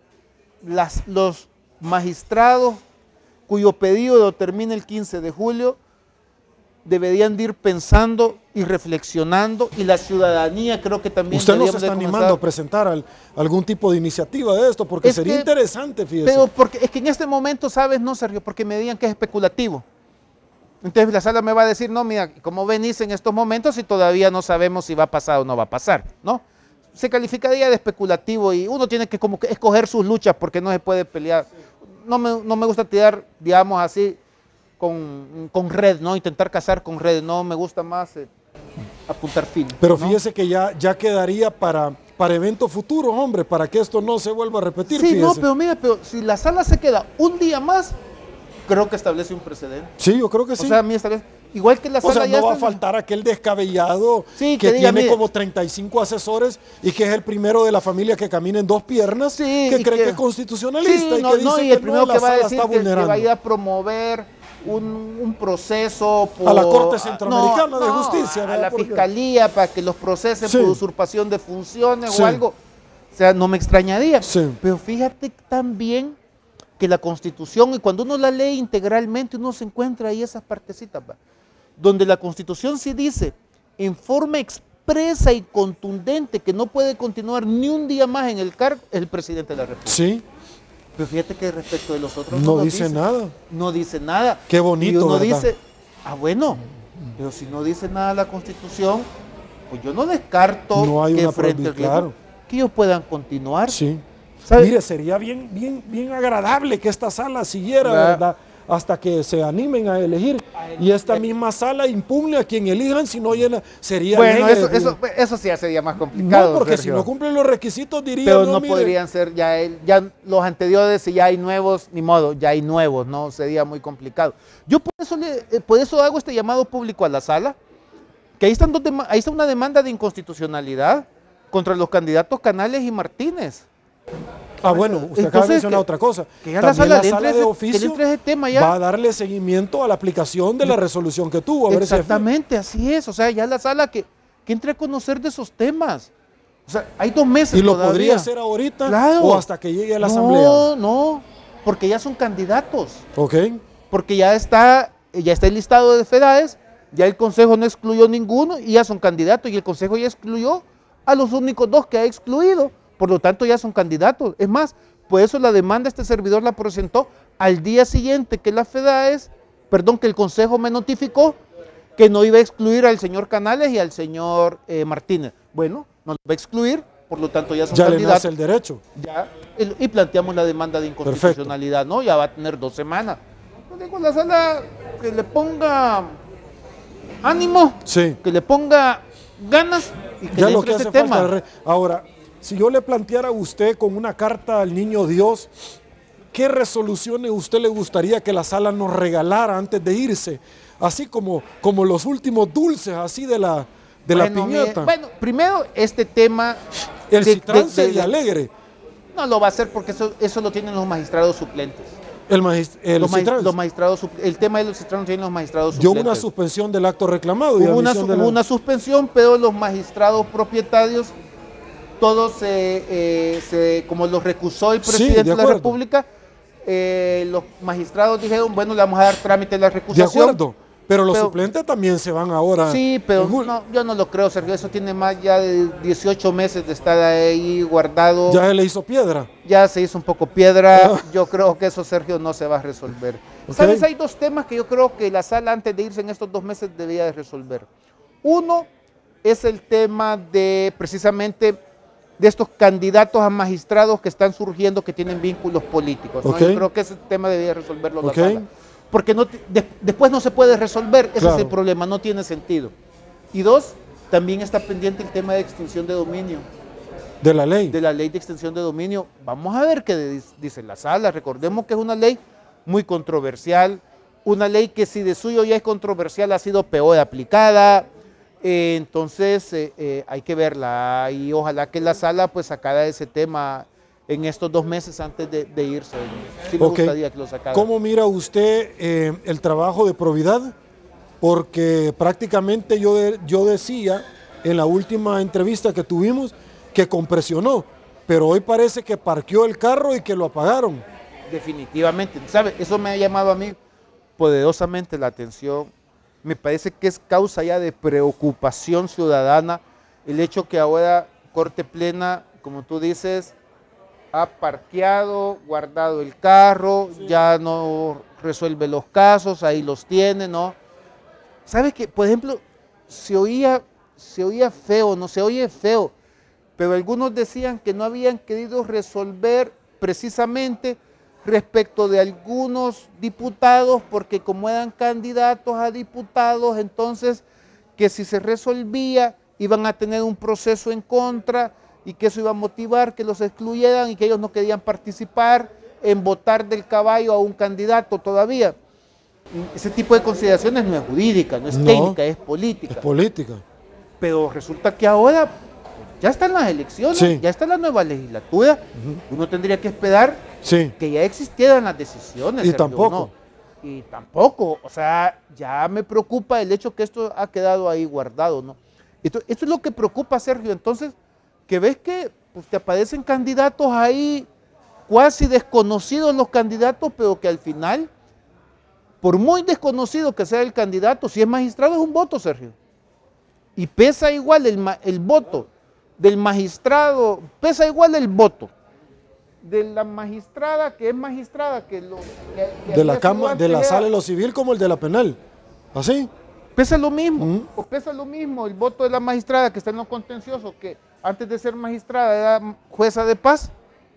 los magistrados cuyo pedido termina el 15 de julio deberían de ir pensando y reflexionando, y la ciudadanía creo que también Usted no se deberíamos de está comenzar. animando a presentar algún tipo de iniciativa de esto, porque Es sería que- interesante, fíjese. Pero porque es que en este momento, ¿sabes? No, Sergio, porque me digan que es especulativo. Entonces la sala me va a decir, no, mira, ¿cómo venís en estos momentos y todavía no sabemos si va a pasar o no va a pasar? ¿No? Se calificaría de especulativo y uno tiene que como que escoger sus luchas porque no se puede pelear. No me gusta tirar, digamos así, con red, ¿no? Intentar cazar con red, no me gusta más apuntar fin. Pero ¿no? fíjese que ya quedaría para eventos futuros, hombre, para que esto no se vuelva a repetir. Sí, no, fíjese. pero mira, pero si la sala se queda un día más, creo que establece un precedente. Sí, yo creo que sí. O sea, a mí establece, igual que la O sala sea, ya no va a está- faltar aquel descabellado Sí, que que diga, tiene mire. como 35 asesores y que es el primero de la familia que camina en 2 piernas, Sí, que y cree que- que es constitucionalista Sí, y no, que dice no, y que el primero no, que la va a sala decir está que va a vulnerando. ir a promover un proceso por, A la Corte Centroamericana de Justicia, a ¿verdad? la Porque- fiscalía para que los procesen Sí. por usurpación de funciones Sí. o algo. O sea, no me extrañaría. Sí. Pero fíjate también que la Constitución, y cuando uno la lee integralmente, uno se encuentra ahí esas partecitas, ¿va? Donde la Constitución sí dice en forma expresa y contundente que no puede continuar ni un día más en el cargo el presidente de la República. Sí, Pero fíjate que respecto de los otros no nos dice nada. No dice nada. Qué bonito, Y uno ¿verdad? dice, bueno, pero si no dice nada la Constitución, pues yo no descarto No hay que una frente al prohibición, claro. que ellos puedan continuar. Sí. ¿Sabe? Mire, sería bien agradable que esta sala siguiera, ¿verdad? ¿verdad? Hasta que se animen a elegir. Y esta misma sala impugne a quien elijan, si no llena, sería Bueno, alegre. eso sí ya sería más complicado. No, porque Sergio. si no cumplen los requisitos, dirían, Pero no mire, podrían ser ya los anteriores, si ya hay nuevos, ni modo, ya hay nuevos, no sería muy complicado. Yo por eso hago este llamado público a la sala, que ahí está una demanda de inconstitucionalidad contra los candidatos Canales y Martínez. Ah, bueno, usted acaba de Entonces, mencionar que- otra cosa. que ya También la la sala sala le de entre oficio ese tema ya. va a darle seguimiento a la aplicación de la resolución que tuvo. A ver si es- Exactamente, así es. O sea, ya la sala que entre a conocer de esos temas. O sea, hay 2 meses y lo todavía. podría hacer ahorita Claro. o hasta que llegue a la no, asamblea. No, porque ya son candidatos. Ok. porque ya está el listado de FEDAES, ya el Consejo no excluyó ninguno y ya son candidatos, y el Consejo ya excluyó a los únicos 2 que ha excluido, por lo tanto ya son candidatos. Es más, por eso la demanda este servidor la presentó al día siguiente que que el Consejo me notificó que no iba a excluir al señor Canales y al señor Martínez. Bueno, no lo va a excluir, por lo tanto ya son candidatos. Ya le nace el derecho. Ya, y planteamos la demanda de inconstitucionalidad. Perfecto. ¿No? Ya va a tener 2 semanas. Yo digo, la sala que le ponga ánimo, sí, que le ponga ganas y que ya le lo que entre hace este tema. Falta. Ahora, si yo le planteara a usted con una carta al niño Dios, ¿qué resoluciones usted le gustaría que la sala nos regalara antes de irse? Así como los últimos dulces, así de la piñata. Bueno, primero este tema... El Citrance y Alegre. No lo va a hacer porque eso lo tienen los magistrados suplentes. El tema de los Citrans lo tienen los magistrados suplentes. Dio una suspensión del acto reclamado. Hubo una suspensión, pero los magistrados propietarios, todos como los recusó el presidente de la República, los magistrados dijeron, bueno, le vamos a dar trámite a la recusación. De acuerdo, pero los suplentes también se van ahora. Sí, pero no, yo no lo creo, Sergio, eso tiene más ya de 18 meses de estar ahí guardado. Ya le hizo piedra. Ya se hizo un poco piedra, yo creo que eso, Sergio, no se va a resolver. Okay. ¿Sabes? Hay 2 temas que yo creo que la sala antes de irse en estos 2 meses debía de resolver. Uno es el tema de, precisamente, de estos candidatos a magistrados que están surgiendo que tienen vínculos políticos, ¿no? Yo creo que ese tema debía resolverlo la sala. Porque después no se puede resolver, ese es el problema, no tiene sentido. Y 2, también está pendiente el tema de extinción de dominio. De la ley. De la ley de extinción de dominio. Vamos a ver qué dice la sala. Recordemos que es una ley muy controversial, una ley que si de suyo ya es controversial ha sido peor aplicada. Entonces hay que verla y ojalá que la sala pues sacara ese tema en estos 2 meses antes de irse. Sí me gustaría que lo sacara. ¿Cómo mira usted el trabajo de probidad? Porque prácticamente yo decía en la última entrevista que tuvimos que compresionó, pero hoy parece que parqueó el carro y que lo apagaron. Definitivamente, ¿sabe? Eso me ha llamado a mí poderosamente la atención. Me parece que es causa ya de preocupación ciudadana el hecho que ahora Corte Plena, como tú dices, ha parqueado, guardado el carro, ya no resuelve los casos, ahí los tiene, ¿no? ¿Sabes qué? Por ejemplo, se oía feo, no se oye feo, pero algunos decían que no habían querido resolver precisamente respecto de algunos diputados, porque como eran candidatos a diputados, entonces que si se resolvía iban a tener un proceso en contra y que eso iba a motivar que los excluyeran y que ellos no querían participar en votar del caballo a un candidato todavía. Ese tipo de consideraciones no es jurídica, no es técnica, es política. Es política. Pero resulta que ahora ya están las elecciones, ya está la nueva legislatura, uno tendría que esperar que ya existieran las decisiones. Y tampoco. Y tampoco, o sea, ya me preocupa el hecho que esto ha quedado ahí guardado, ¿no? Esto es lo que preocupa, Sergio, entonces, que ves que pues, te aparecen candidatos ahí, cuasi desconocidos los candidatos, pero que al final, por muy desconocido que sea el candidato, si es magistrado es un voto, Sergio. Y pesa igual el voto del magistrado, pesa igual el voto de la magistrada que es magistrada que de la Cámara, de la Sala de lo Civil como el de la Penal, ¿así? Pesa lo mismo, o pesa lo mismo el voto de la magistrada que está en lo contencioso, que antes de ser magistrada era jueza de paz,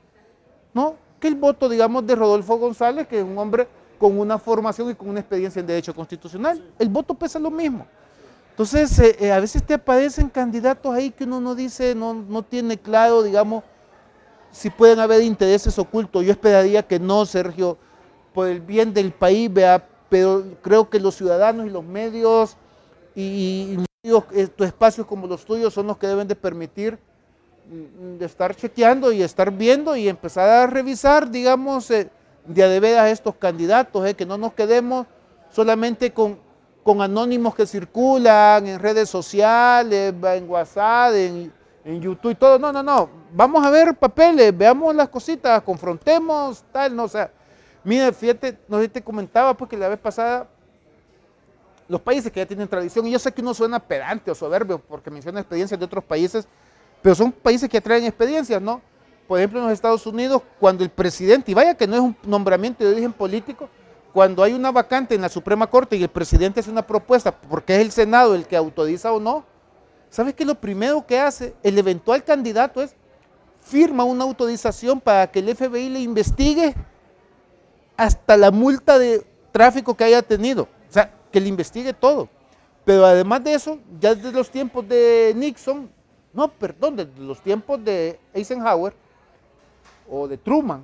¿no? Que el voto, digamos, de Rodolfo González, que es un hombre con una formación y con una experiencia en derecho constitucional. El voto pesa lo mismo. Entonces, a veces te aparecen candidatos ahí que uno no dice, no tiene claro, digamos, si pueden haber intereses ocultos. Yo esperaría que no, Sergio, por el bien del país, vea, pero creo que los ciudadanos y los medios y estos espacios como los tuyos son los que deben de permitir de estar chequeando y estar viendo y empezar a revisar, digamos, de a de veras estos candidatos, que no nos quedemos solamente con anónimos que circulan en redes sociales, en WhatsApp, en YouTube y todo. No. Vamos a ver papeles, veamos las cositas, confrontemos, tal, no, o sea, Mira, fíjate, no sé si te comentaba porque la vez pasada, los países que ya tienen tradición, y yo sé que uno suena pedante o soberbio porque menciona experiencias de otros países, pero son países que traen experiencias, ¿no? Por ejemplo, en los Estados Unidos, cuando el presidente, y vaya que no es un nombramiento de origen político, cuando hay una vacante en la Suprema Corte y el presidente hace una propuesta, porque es el Senado el que autoriza o no, ¿sabes qué? Lo primero que hace el eventual candidato es firma una autorización para que el FBI le investigue hasta la multa de tráfico que haya tenido, o sea, que le investigue todo. Pero además de eso, ya desde los tiempos de Nixon, no, perdón, desde los tiempos de Eisenhower o de Truman,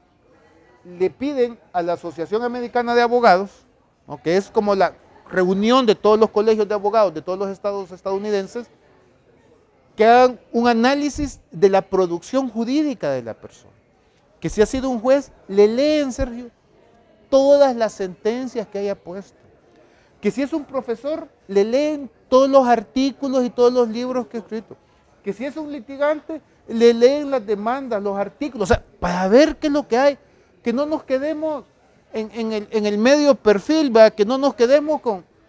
le piden a la Asociación Americana de Abogados, ¿no?, que es como la reunión de todos los colegios de abogados de todos los estados estadounidenses, que hagan un análisis de la producción jurídica de la persona. Que si ha sido un juez, le leen, Sergio, todas las sentencias que haya puesto. Que si es un profesor, le leen todos los artículos y todos los libros que ha escrito. Que si es un litigante, le leen las demandas, los artículos, o sea, para ver qué es lo que hay, que no nos quedemos en el medio perfil, ¿verdad? Que no nos quedemos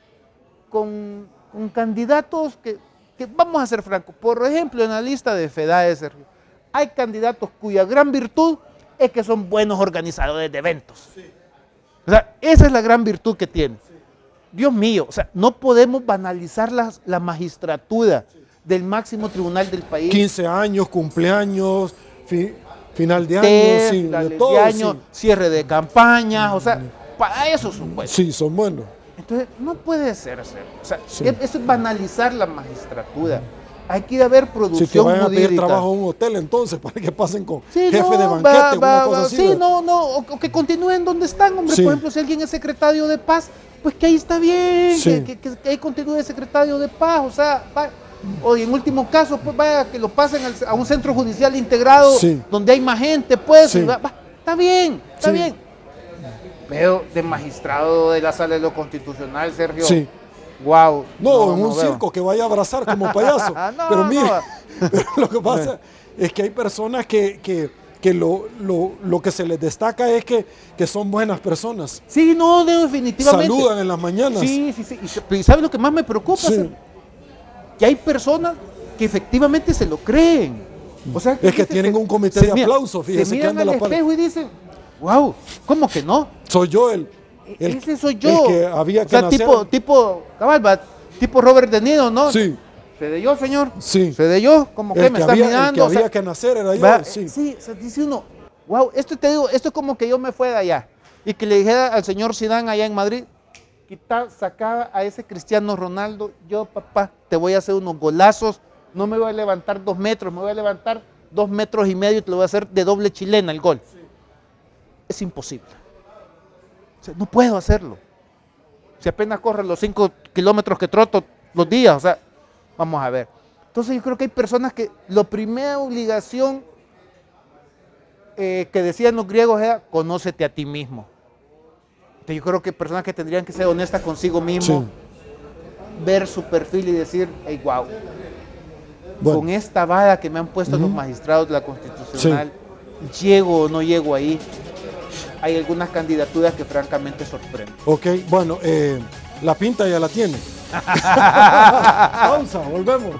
con candidatos que vamos a ser francos, por ejemplo, en la lista de FEDAE, Sergio, hay candidatos cuya gran virtud es que son buenos organizadores de eventos. Sí. O sea, esa es la gran virtud que tienen. Sí. Dios mío, o sea, no podemos banalizar la magistratura del máximo tribunal del país. 15 años, cumpleaños, final de año, sí, de todo, año, sí. Cierre de campañas, o sea, para eso son buenos. Sí, son buenos. Entonces, no puede ser así. O sea, sí. Eso es banalizar la magistratura. Hay que ir a ver producción jurídica. Si te vayan jurídica. A pedir trabajo en un hotel, entonces, para que pasen con jefe de banquete, una cosa así. Sí, o que continúen donde están, hombre. Sí. Por ejemplo, si alguien es secretario de paz, pues que ahí está bien, sí. que ahí continúe de secretario de paz, o sea, o en último caso, pues vaya que lo pasen a un centro judicial integrado, sí. donde hay más gente, pues, sí. Está bien, está sí. bien. Pero de magistrado de la Sala de lo Constitucional, Sergio, sí. wow. No, en un circo que vaya a abrazar como payaso. Pero mire, pero lo que pasa es que hay personas que lo que se les destaca es que son buenas personas. Sí, no, definitivamente. Saludan en las mañanas. Sí. ¿Y sabes lo que más me preocupa? Sí. Que hay personas que efectivamente se lo creen. O sea, es que tienen un comité de aplauso, fíjese. Se miran al espejo y dicen, wow, ¿cómo que no? Soy yo ese soy yo. El que había que nacer. tipo Robert De Niro, ¿no? Sí. ¿Se de yo, señor? Sí. ¿Se de yo? ¿Cómo que me está mirando? El que había que nacer era yo, sí. Sí, o sea, dice uno, wow, esto es como que yo me fuera de allá y que le dijera al señor Zidane allá en Madrid, sacaba a ese Cristiano Ronaldo, yo, papá, te voy a hacer unos golazos, no me voy a levantar 2 metros, me voy a levantar 2,5 metros y te lo voy a hacer de doble chilena el gol. Sí. Es imposible. O sea, no puedo hacerlo. Si apenas corro los 5 kilómetros que troto los días, o sea, vamos a ver. Entonces yo creo que hay personas que la primera obligación que decían los griegos era, conócete a ti mismo. Entonces yo creo que personas que tendrían que ser honestas consigo mismo, sí. ver su perfil y decir, hey, wow, bueno. Con esta vara que me han puesto los magistrados de la Constitucional, sí. ¿Llego o no llego ahí? Hay algunas candidaturas que francamente sorprenden. Ok, bueno, la pinta ya la tiene. Pausa, volvemos.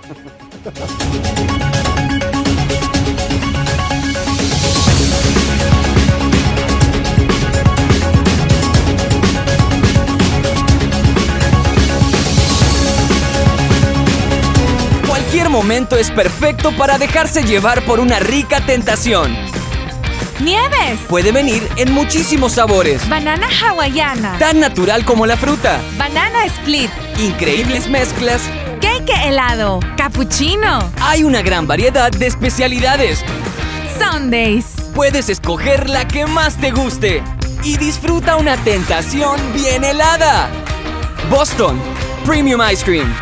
Cualquier momento es perfecto para dejarse llevar por una rica tentación. ¡Nieves! Puede venir en muchísimos sabores. Banana hawaiana. Tan natural como la fruta. Banana split. Increíbles mezclas. Cake helado. Cappuccino. Hay una gran variedad de especialidades. Sundays. Puedes escoger la que más te guste. Y disfruta una tentación bien helada. Boston Premium Ice Cream.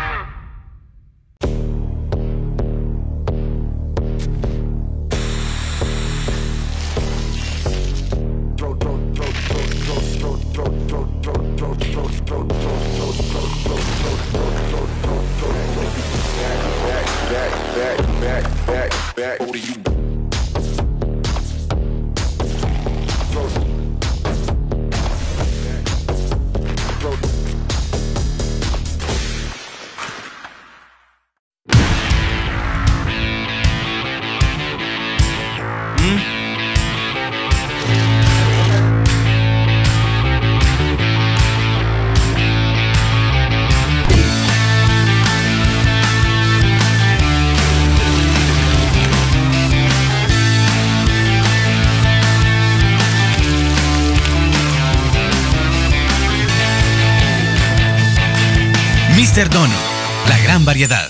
Mr. Dono, la gran variedad.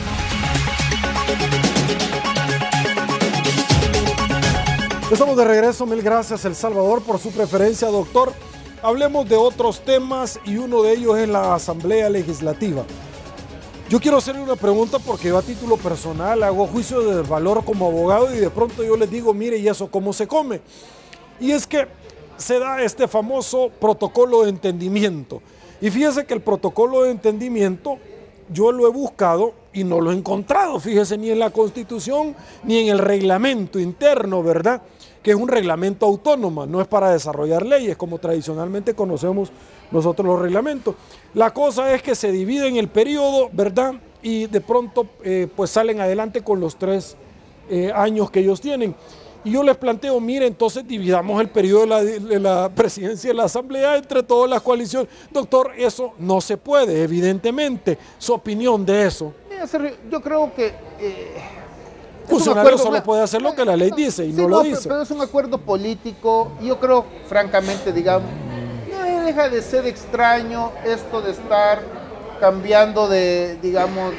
Estamos de regreso, mil gracias El Salvador por su preferencia, doctor. Hablemos de otros temas y uno de ellos es la Asamblea Legislativa. Yo quiero hacerle una pregunta porque yo a título personal hago juicio de valor como abogado y de pronto yo les digo, mire, ¿y eso cómo se come? Y es que se da este famoso protocolo de entendimiento. Y fíjese que el protocolo de entendimiento yo lo he buscado y no lo he encontrado, fíjese, ni en la Constitución ni en el reglamento interno, ¿verdad? Que es un reglamento autónomo, no es para desarrollar leyes como tradicionalmente conocemos nosotros los reglamentos. La cosa es que se divide en el periodo, ¿verdad? Y de pronto pues salen adelante con los 3 años que ellos tienen. Y yo les planteo, mire, entonces dividamos el periodo de la presidencia de la Asamblea entre todas las coaliciones. Doctor, eso no se puede, evidentemente. ¿Su opinión de eso? Mira, Sergio, yo creo que... funcionario solo puede hacer lo que la ley dice y no lo dice. Pero es un acuerdo político. Yo creo, francamente, digamos, no deja de ser extraño esto de estar cambiando de, digamos,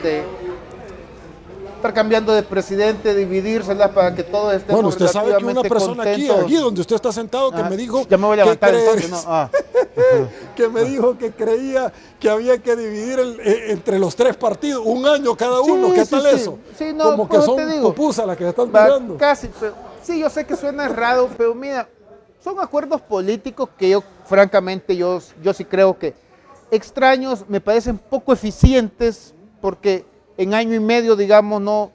estar cambiando de presidente, dividírselas para que todos estemos. Bueno, usted sabe que una persona aquí donde usted está sentado, que me dijo... Ya me voy a levantar entonces, ¿no? que me dijo que creía que había que dividir entre los 3 partidos, 1 año cada uno. Sí, ¿qué tal eso? Sí, no, como que son pupusas las que están tirando. Casi, pero, sí, yo sé que suena raro, pero mira, son acuerdos políticos que yo, francamente, yo sí creo que extraños, me parecen poco eficientes, porque en año y medio, digamos, no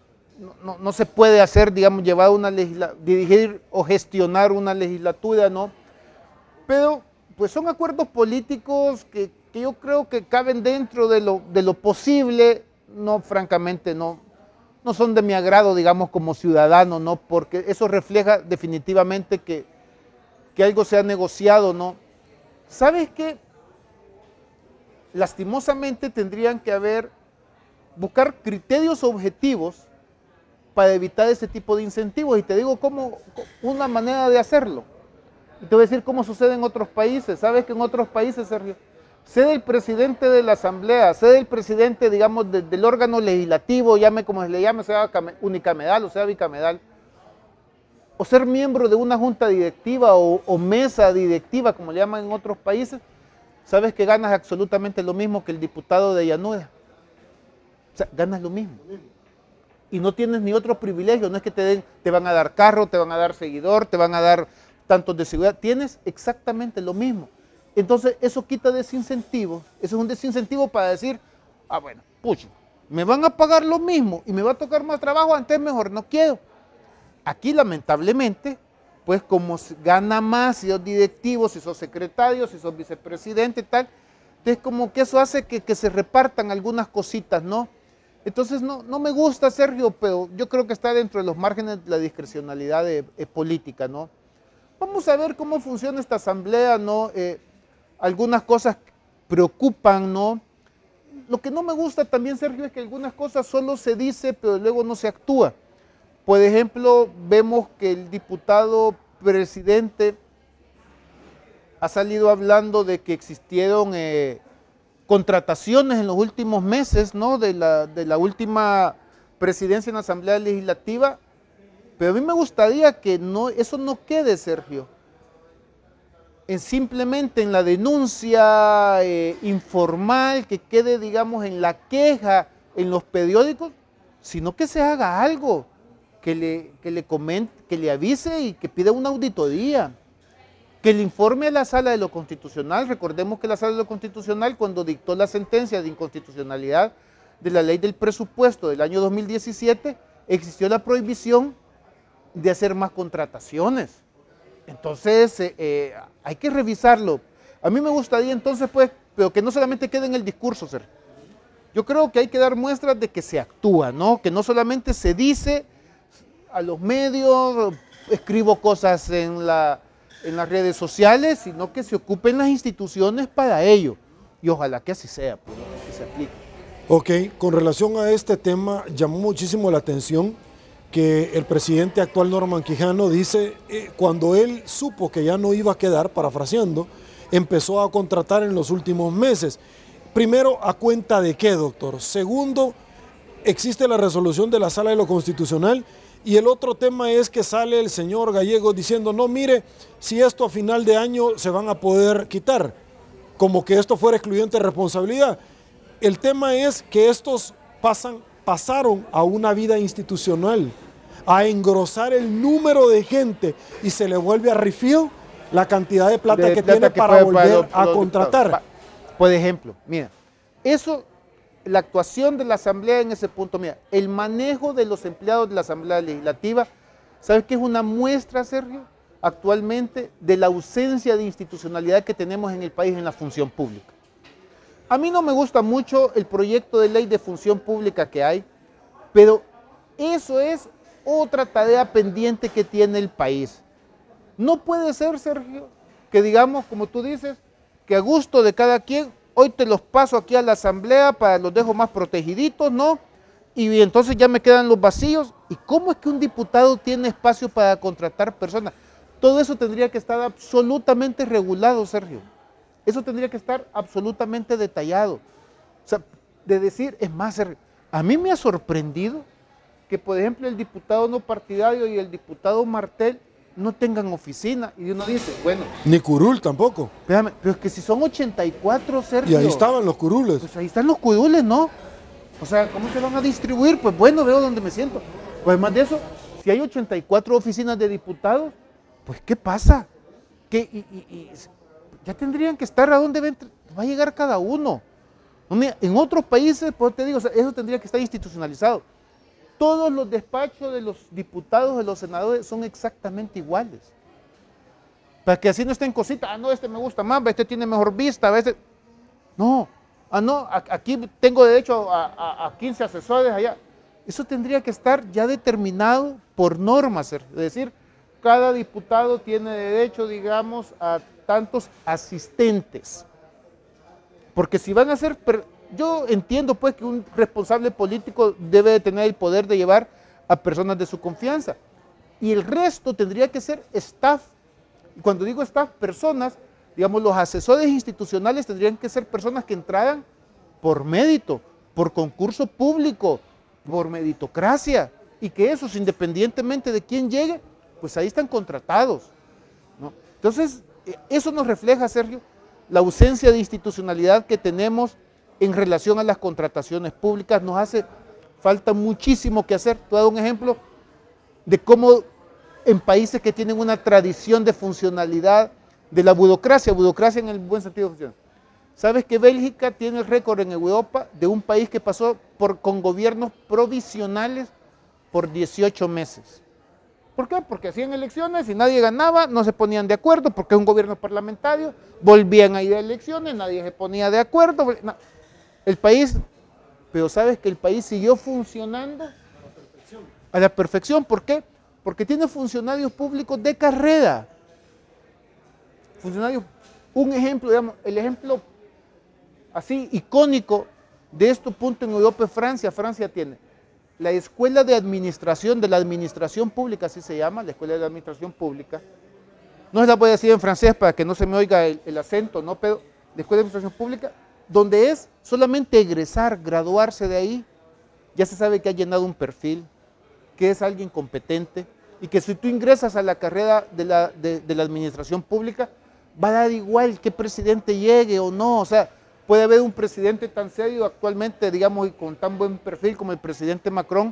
se puede hacer, digamos, dirigir o gestionar una legislatura, ¿no? Pero, pues son acuerdos políticos que yo creo que caben dentro de lo posible, no, francamente, no son de mi agrado, digamos, como ciudadano, ¿no? Porque eso refleja definitivamente que algo se ha negociado, ¿no? ¿Sabes qué? Lastimosamente tendrían que buscar criterios objetivos para evitar ese tipo de incentivos. Y te digo cómo, una manera de hacerlo. Y te voy a decir cómo sucede en otros países. ¿Sabes que en otros países, Sergio, sea el presidente de la Asamblea, sea el presidente, digamos, del órgano legislativo, llame como se le llame, sea unicameral o sea bicameral, o ser miembro de una junta directiva o mesa directiva, como le llaman en otros países, sabes que ganas absolutamente lo mismo que el diputado de Llanura? O sea, ganas lo mismo. Y no tienes ni otro privilegio, no es que te van a dar carro, te van a dar seguidor, te van a dar tantos de seguridad, tienes exactamente lo mismo. Entonces eso quita desincentivos, eso es un desincentivo para decir, bueno, pucha, me van a pagar lo mismo y me va a tocar más trabajo, antes mejor no quiero. Aquí lamentablemente, pues como gana más si sos directivo, si sos secretario, si sos vicepresidente y tal, entonces como que eso hace que se repartan algunas cositas, ¿no? Entonces no me gusta, Sergio, pero yo creo que está dentro de los márgenes de la discrecionalidad política, ¿no? Vamos a ver cómo funciona esta asamblea, ¿no? Algunas cosas preocupan, ¿no? Lo que no me gusta también, Sergio, es que algunas cosas solo se dice, pero luego no se actúa. Por ejemplo, vemos que el diputado presidente ha salido hablando de que existieron contrataciones en los últimos meses, ¿no? de la última presidencia en la Asamblea Legislativa, pero a mí me gustaría que eso no quede, Sergio, simplemente en la denuncia informal, que quede, digamos, en la queja, en los periódicos, sino que se haga algo, que le comente, que le avise y que pida una auditoría, que le informe a la Sala de lo Constitucional. Recordemos que la Sala de lo Constitucional, cuando dictó la sentencia de inconstitucionalidad de la ley del presupuesto del año 2017, existió la prohibición de hacer más contrataciones. Entonces, hay que revisarlo. A mí me gustaría entonces, pues, pero que no solamente quede en el discurso, Sergio. Yo creo que hay que dar muestras de que se actúa, ¿no? Que no solamente se dice a los medios, escribo cosas en las redes sociales, sino que se ocupen las instituciones para ello. Y ojalá que así sea, pues, que se aplique. Ok, con relación a este tema, llamó muchísimo la atención que el presidente actual Norman Quijano dice, cuando él supo que ya no iba a quedar, parafraseando, empezó a contratar en los últimos meses. Primero, ¿a cuenta de qué, doctor? Segundo, existe la resolución de la Sala de lo Constitucional. Y el otro tema es que sale el señor Gallego diciendo, no, mire, si esto a final de año se van a poder quitar, como que esto fuera excluyente de responsabilidad. El tema es que estos pasaron a una vida institucional, a engrosar el número de gente y se le vuelve a refill la cantidad de plata que tiene para volver a contratar. Por ejemplo, mira, eso... La actuación de la Asamblea en ese punto, mira, el manejo de los empleados de la Asamblea Legislativa, ¿sabes qué es una muestra, Sergio, actualmente de la ausencia de institucionalidad que tenemos en el país en la función pública? A mí no me gusta mucho el proyecto de ley de función pública que hay, pero eso es otra tarea pendiente que tiene el país. No puede ser, Sergio, que digamos, como tú dices, que a gusto de cada quien, hoy te los paso aquí a la asamblea para los dejo más protegiditos, ¿no? Y entonces ya me quedan los vacíos. ¿Y cómo es que un diputado tiene espacio para contratar personas? Todo eso tendría que estar absolutamente regulado, Sergio. Eso tendría que estar absolutamente detallado. O sea, de decir, es más, Sergio, a mí me ha sorprendido que, por ejemplo, el diputado no partidario y el diputado Martel no tengan oficina, y uno dice, bueno... Ni curul tampoco. Espérame, pero es que si son 84, Sergio... Y ahí estaban los curules. Pues ahí están los curules, ¿no? O sea, ¿cómo se van a distribuir? Pues bueno, veo dónde me siento. Pues además de eso, si hay 84 oficinas de diputados, pues ¿qué pasa? Ya tendrían que estar a dónde va a llegar cada uno. No, mira, en otros países, pues te digo, o sea, eso tendría que estar institucionalizado. Todos los despachos de los diputados, de los senadores, son exactamente iguales. Para que así no estén cositas, no, este me gusta más, este tiene mejor vista, este... No, no, aquí tengo derecho a 15 asesores allá. Eso tendría que estar ya determinado por normas, es decir, cada diputado tiene derecho, digamos, a tantos asistentes. Porque si van a ser... Yo entiendo pues que un responsable político debe de tener el poder de llevar a personas de su confianza y el resto tendría que ser staff. Y cuando digo staff, personas, digamos los asesores institucionales tendrían que ser personas que entraran por mérito, por concurso público, por meritocracia y que esos, independientemente de quién llegue, pues ahí están contratados, ¿no? Entonces, eso nos refleja, Sergio, la ausencia de institucionalidad que tenemos en relación a las contrataciones públicas. Nos hace falta muchísimo que hacer. Te voy a dar un ejemplo de cómo en países que tienen una tradición de funcionalidad de la burocracia en el buen sentido de función. ¿Sabes que Bélgica tiene el récord en Europa de un país que pasó con gobiernos provisionales por 18 meses? ¿Por qué? Porque hacían elecciones y nadie ganaba, no se ponían de acuerdo, porque es un gobierno parlamentario, volvían a ir a elecciones, nadie se ponía de acuerdo. El país, pero sabes que el país siguió funcionando a la perfección. ¿Por qué? Porque tiene funcionarios públicos de carrera. Funcionarios, un ejemplo, digamos, el ejemplo así icónico de este punto en Europa es Francia. Francia tiene la Escuela de Administración, de la Administración Pública, así se llama, la Escuela de la Administración Pública. No se la voy a decir en francés para que no se me oiga el acento, ¿no? Pero la Escuela de Administración Pública, donde es solamente egresar, graduarse de ahí, ya se sabe que ha llenado un perfil, que es alguien competente, y que si tú ingresas a la carrera de la administración pública, va a dar igual qué presidente llegue o no. O sea, puede haber un presidente tan serio actualmente, digamos, y con tan buen perfil como el presidente Macron,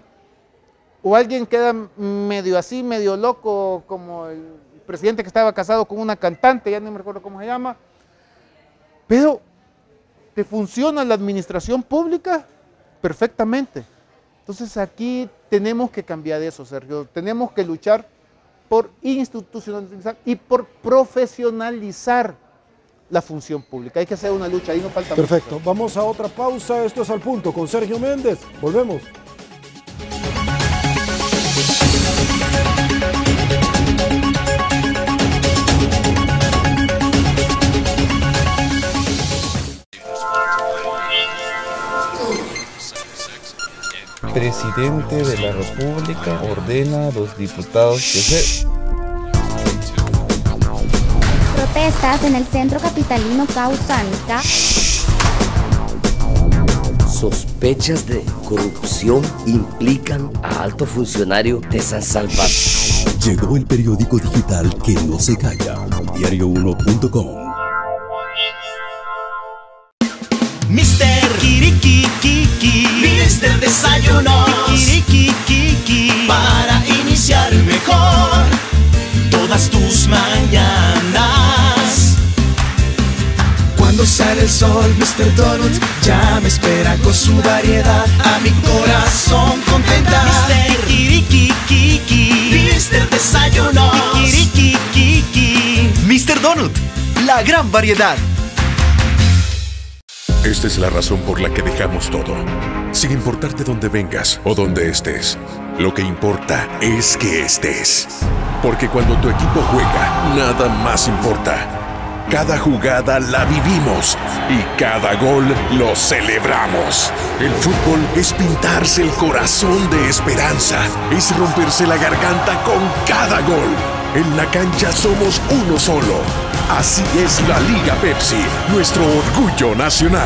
o alguien queda medio así, medio loco, como el presidente que estaba casado con una cantante, ya no me recuerdo cómo se llama, pero te funciona la administración pública perfectamente. Entonces aquí tenemos que cambiar eso, Sergio. Tenemos que luchar por institucionalizar y por profesionalizar la función pública. Hay que hacer una lucha, ahí no falta mucho. Perfecto, vamos a otra pausa. Esto es Al Punto con Sergio Méndez. Volvemos. Presidente de la República ordena a los diputados que se... Protestas en el centro capitalino causan Sospechas de corrupción implican a alto funcionario de San Salvador. Llegó el periódico digital que no se calla. Diario1.com. Mister Kirikikiki, Mister Desayunos, Kirikikiki, para iniciar mejor todas tus mañanas. Cuando sale el sol, Mr. Donut ya me espera con su variedad. A mi corazón contenta. Mister Kirikikiki, Mister Desayunos, Kirikikiki, Mr. Donut, la gran variedad. Esta es la razón por la que dejamos todo. Sin importarte dónde vengas o dónde estés, lo que importa es que estés. Porque cuando tu equipo juega, nada más importa. Cada jugada la vivimos y cada gol lo celebramos. El fútbol es pintarse el corazón de esperanza, es romperse la garganta con cada gol. En la cancha somos uno solo. Así es la Liga Pepsi, nuestro orgullo nacional.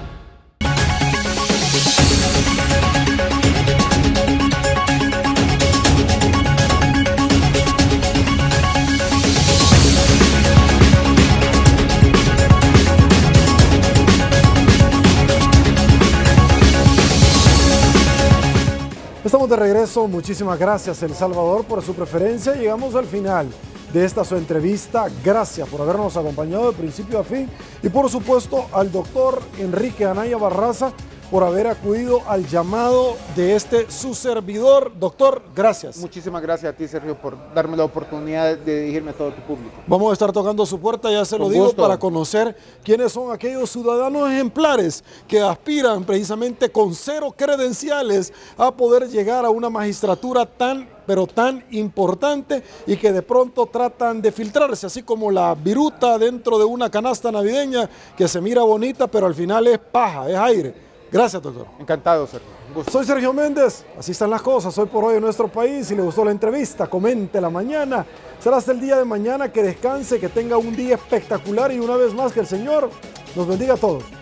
Estamos de regreso, muchísimas gracias El Salvador por su preferencia. Llegamos al final de esta su entrevista. Gracias por habernos acompañado de principio a fin y por supuesto al doctor Enrique Anaya Barraza por haber acudido al llamado de su servidor. Doctor, gracias. Muchísimas gracias a ti, Sergio, por darme la oportunidad de dirigirme a todo tu público. Vamos a estar tocando su puerta, ya se lo digo, para conocer quiénes son aquellos ciudadanos ejemplares que aspiran precisamente con 0 credenciales a poder llegar a una magistratura pero tan importante y que de pronto tratan de filtrarse, así como la viruta dentro de una canasta navideña que se mira bonita, pero al final es paja, es aire. Gracias, doctor. Encantado, Sergio. Soy Sergio Méndez, así están las cosas hoy por hoy en nuestro país. Si le gustó la entrevista, comente la mañana. Será hasta el día de mañana, que descanse, que tenga un día espectacular y una vez más que el Señor nos bendiga a todos.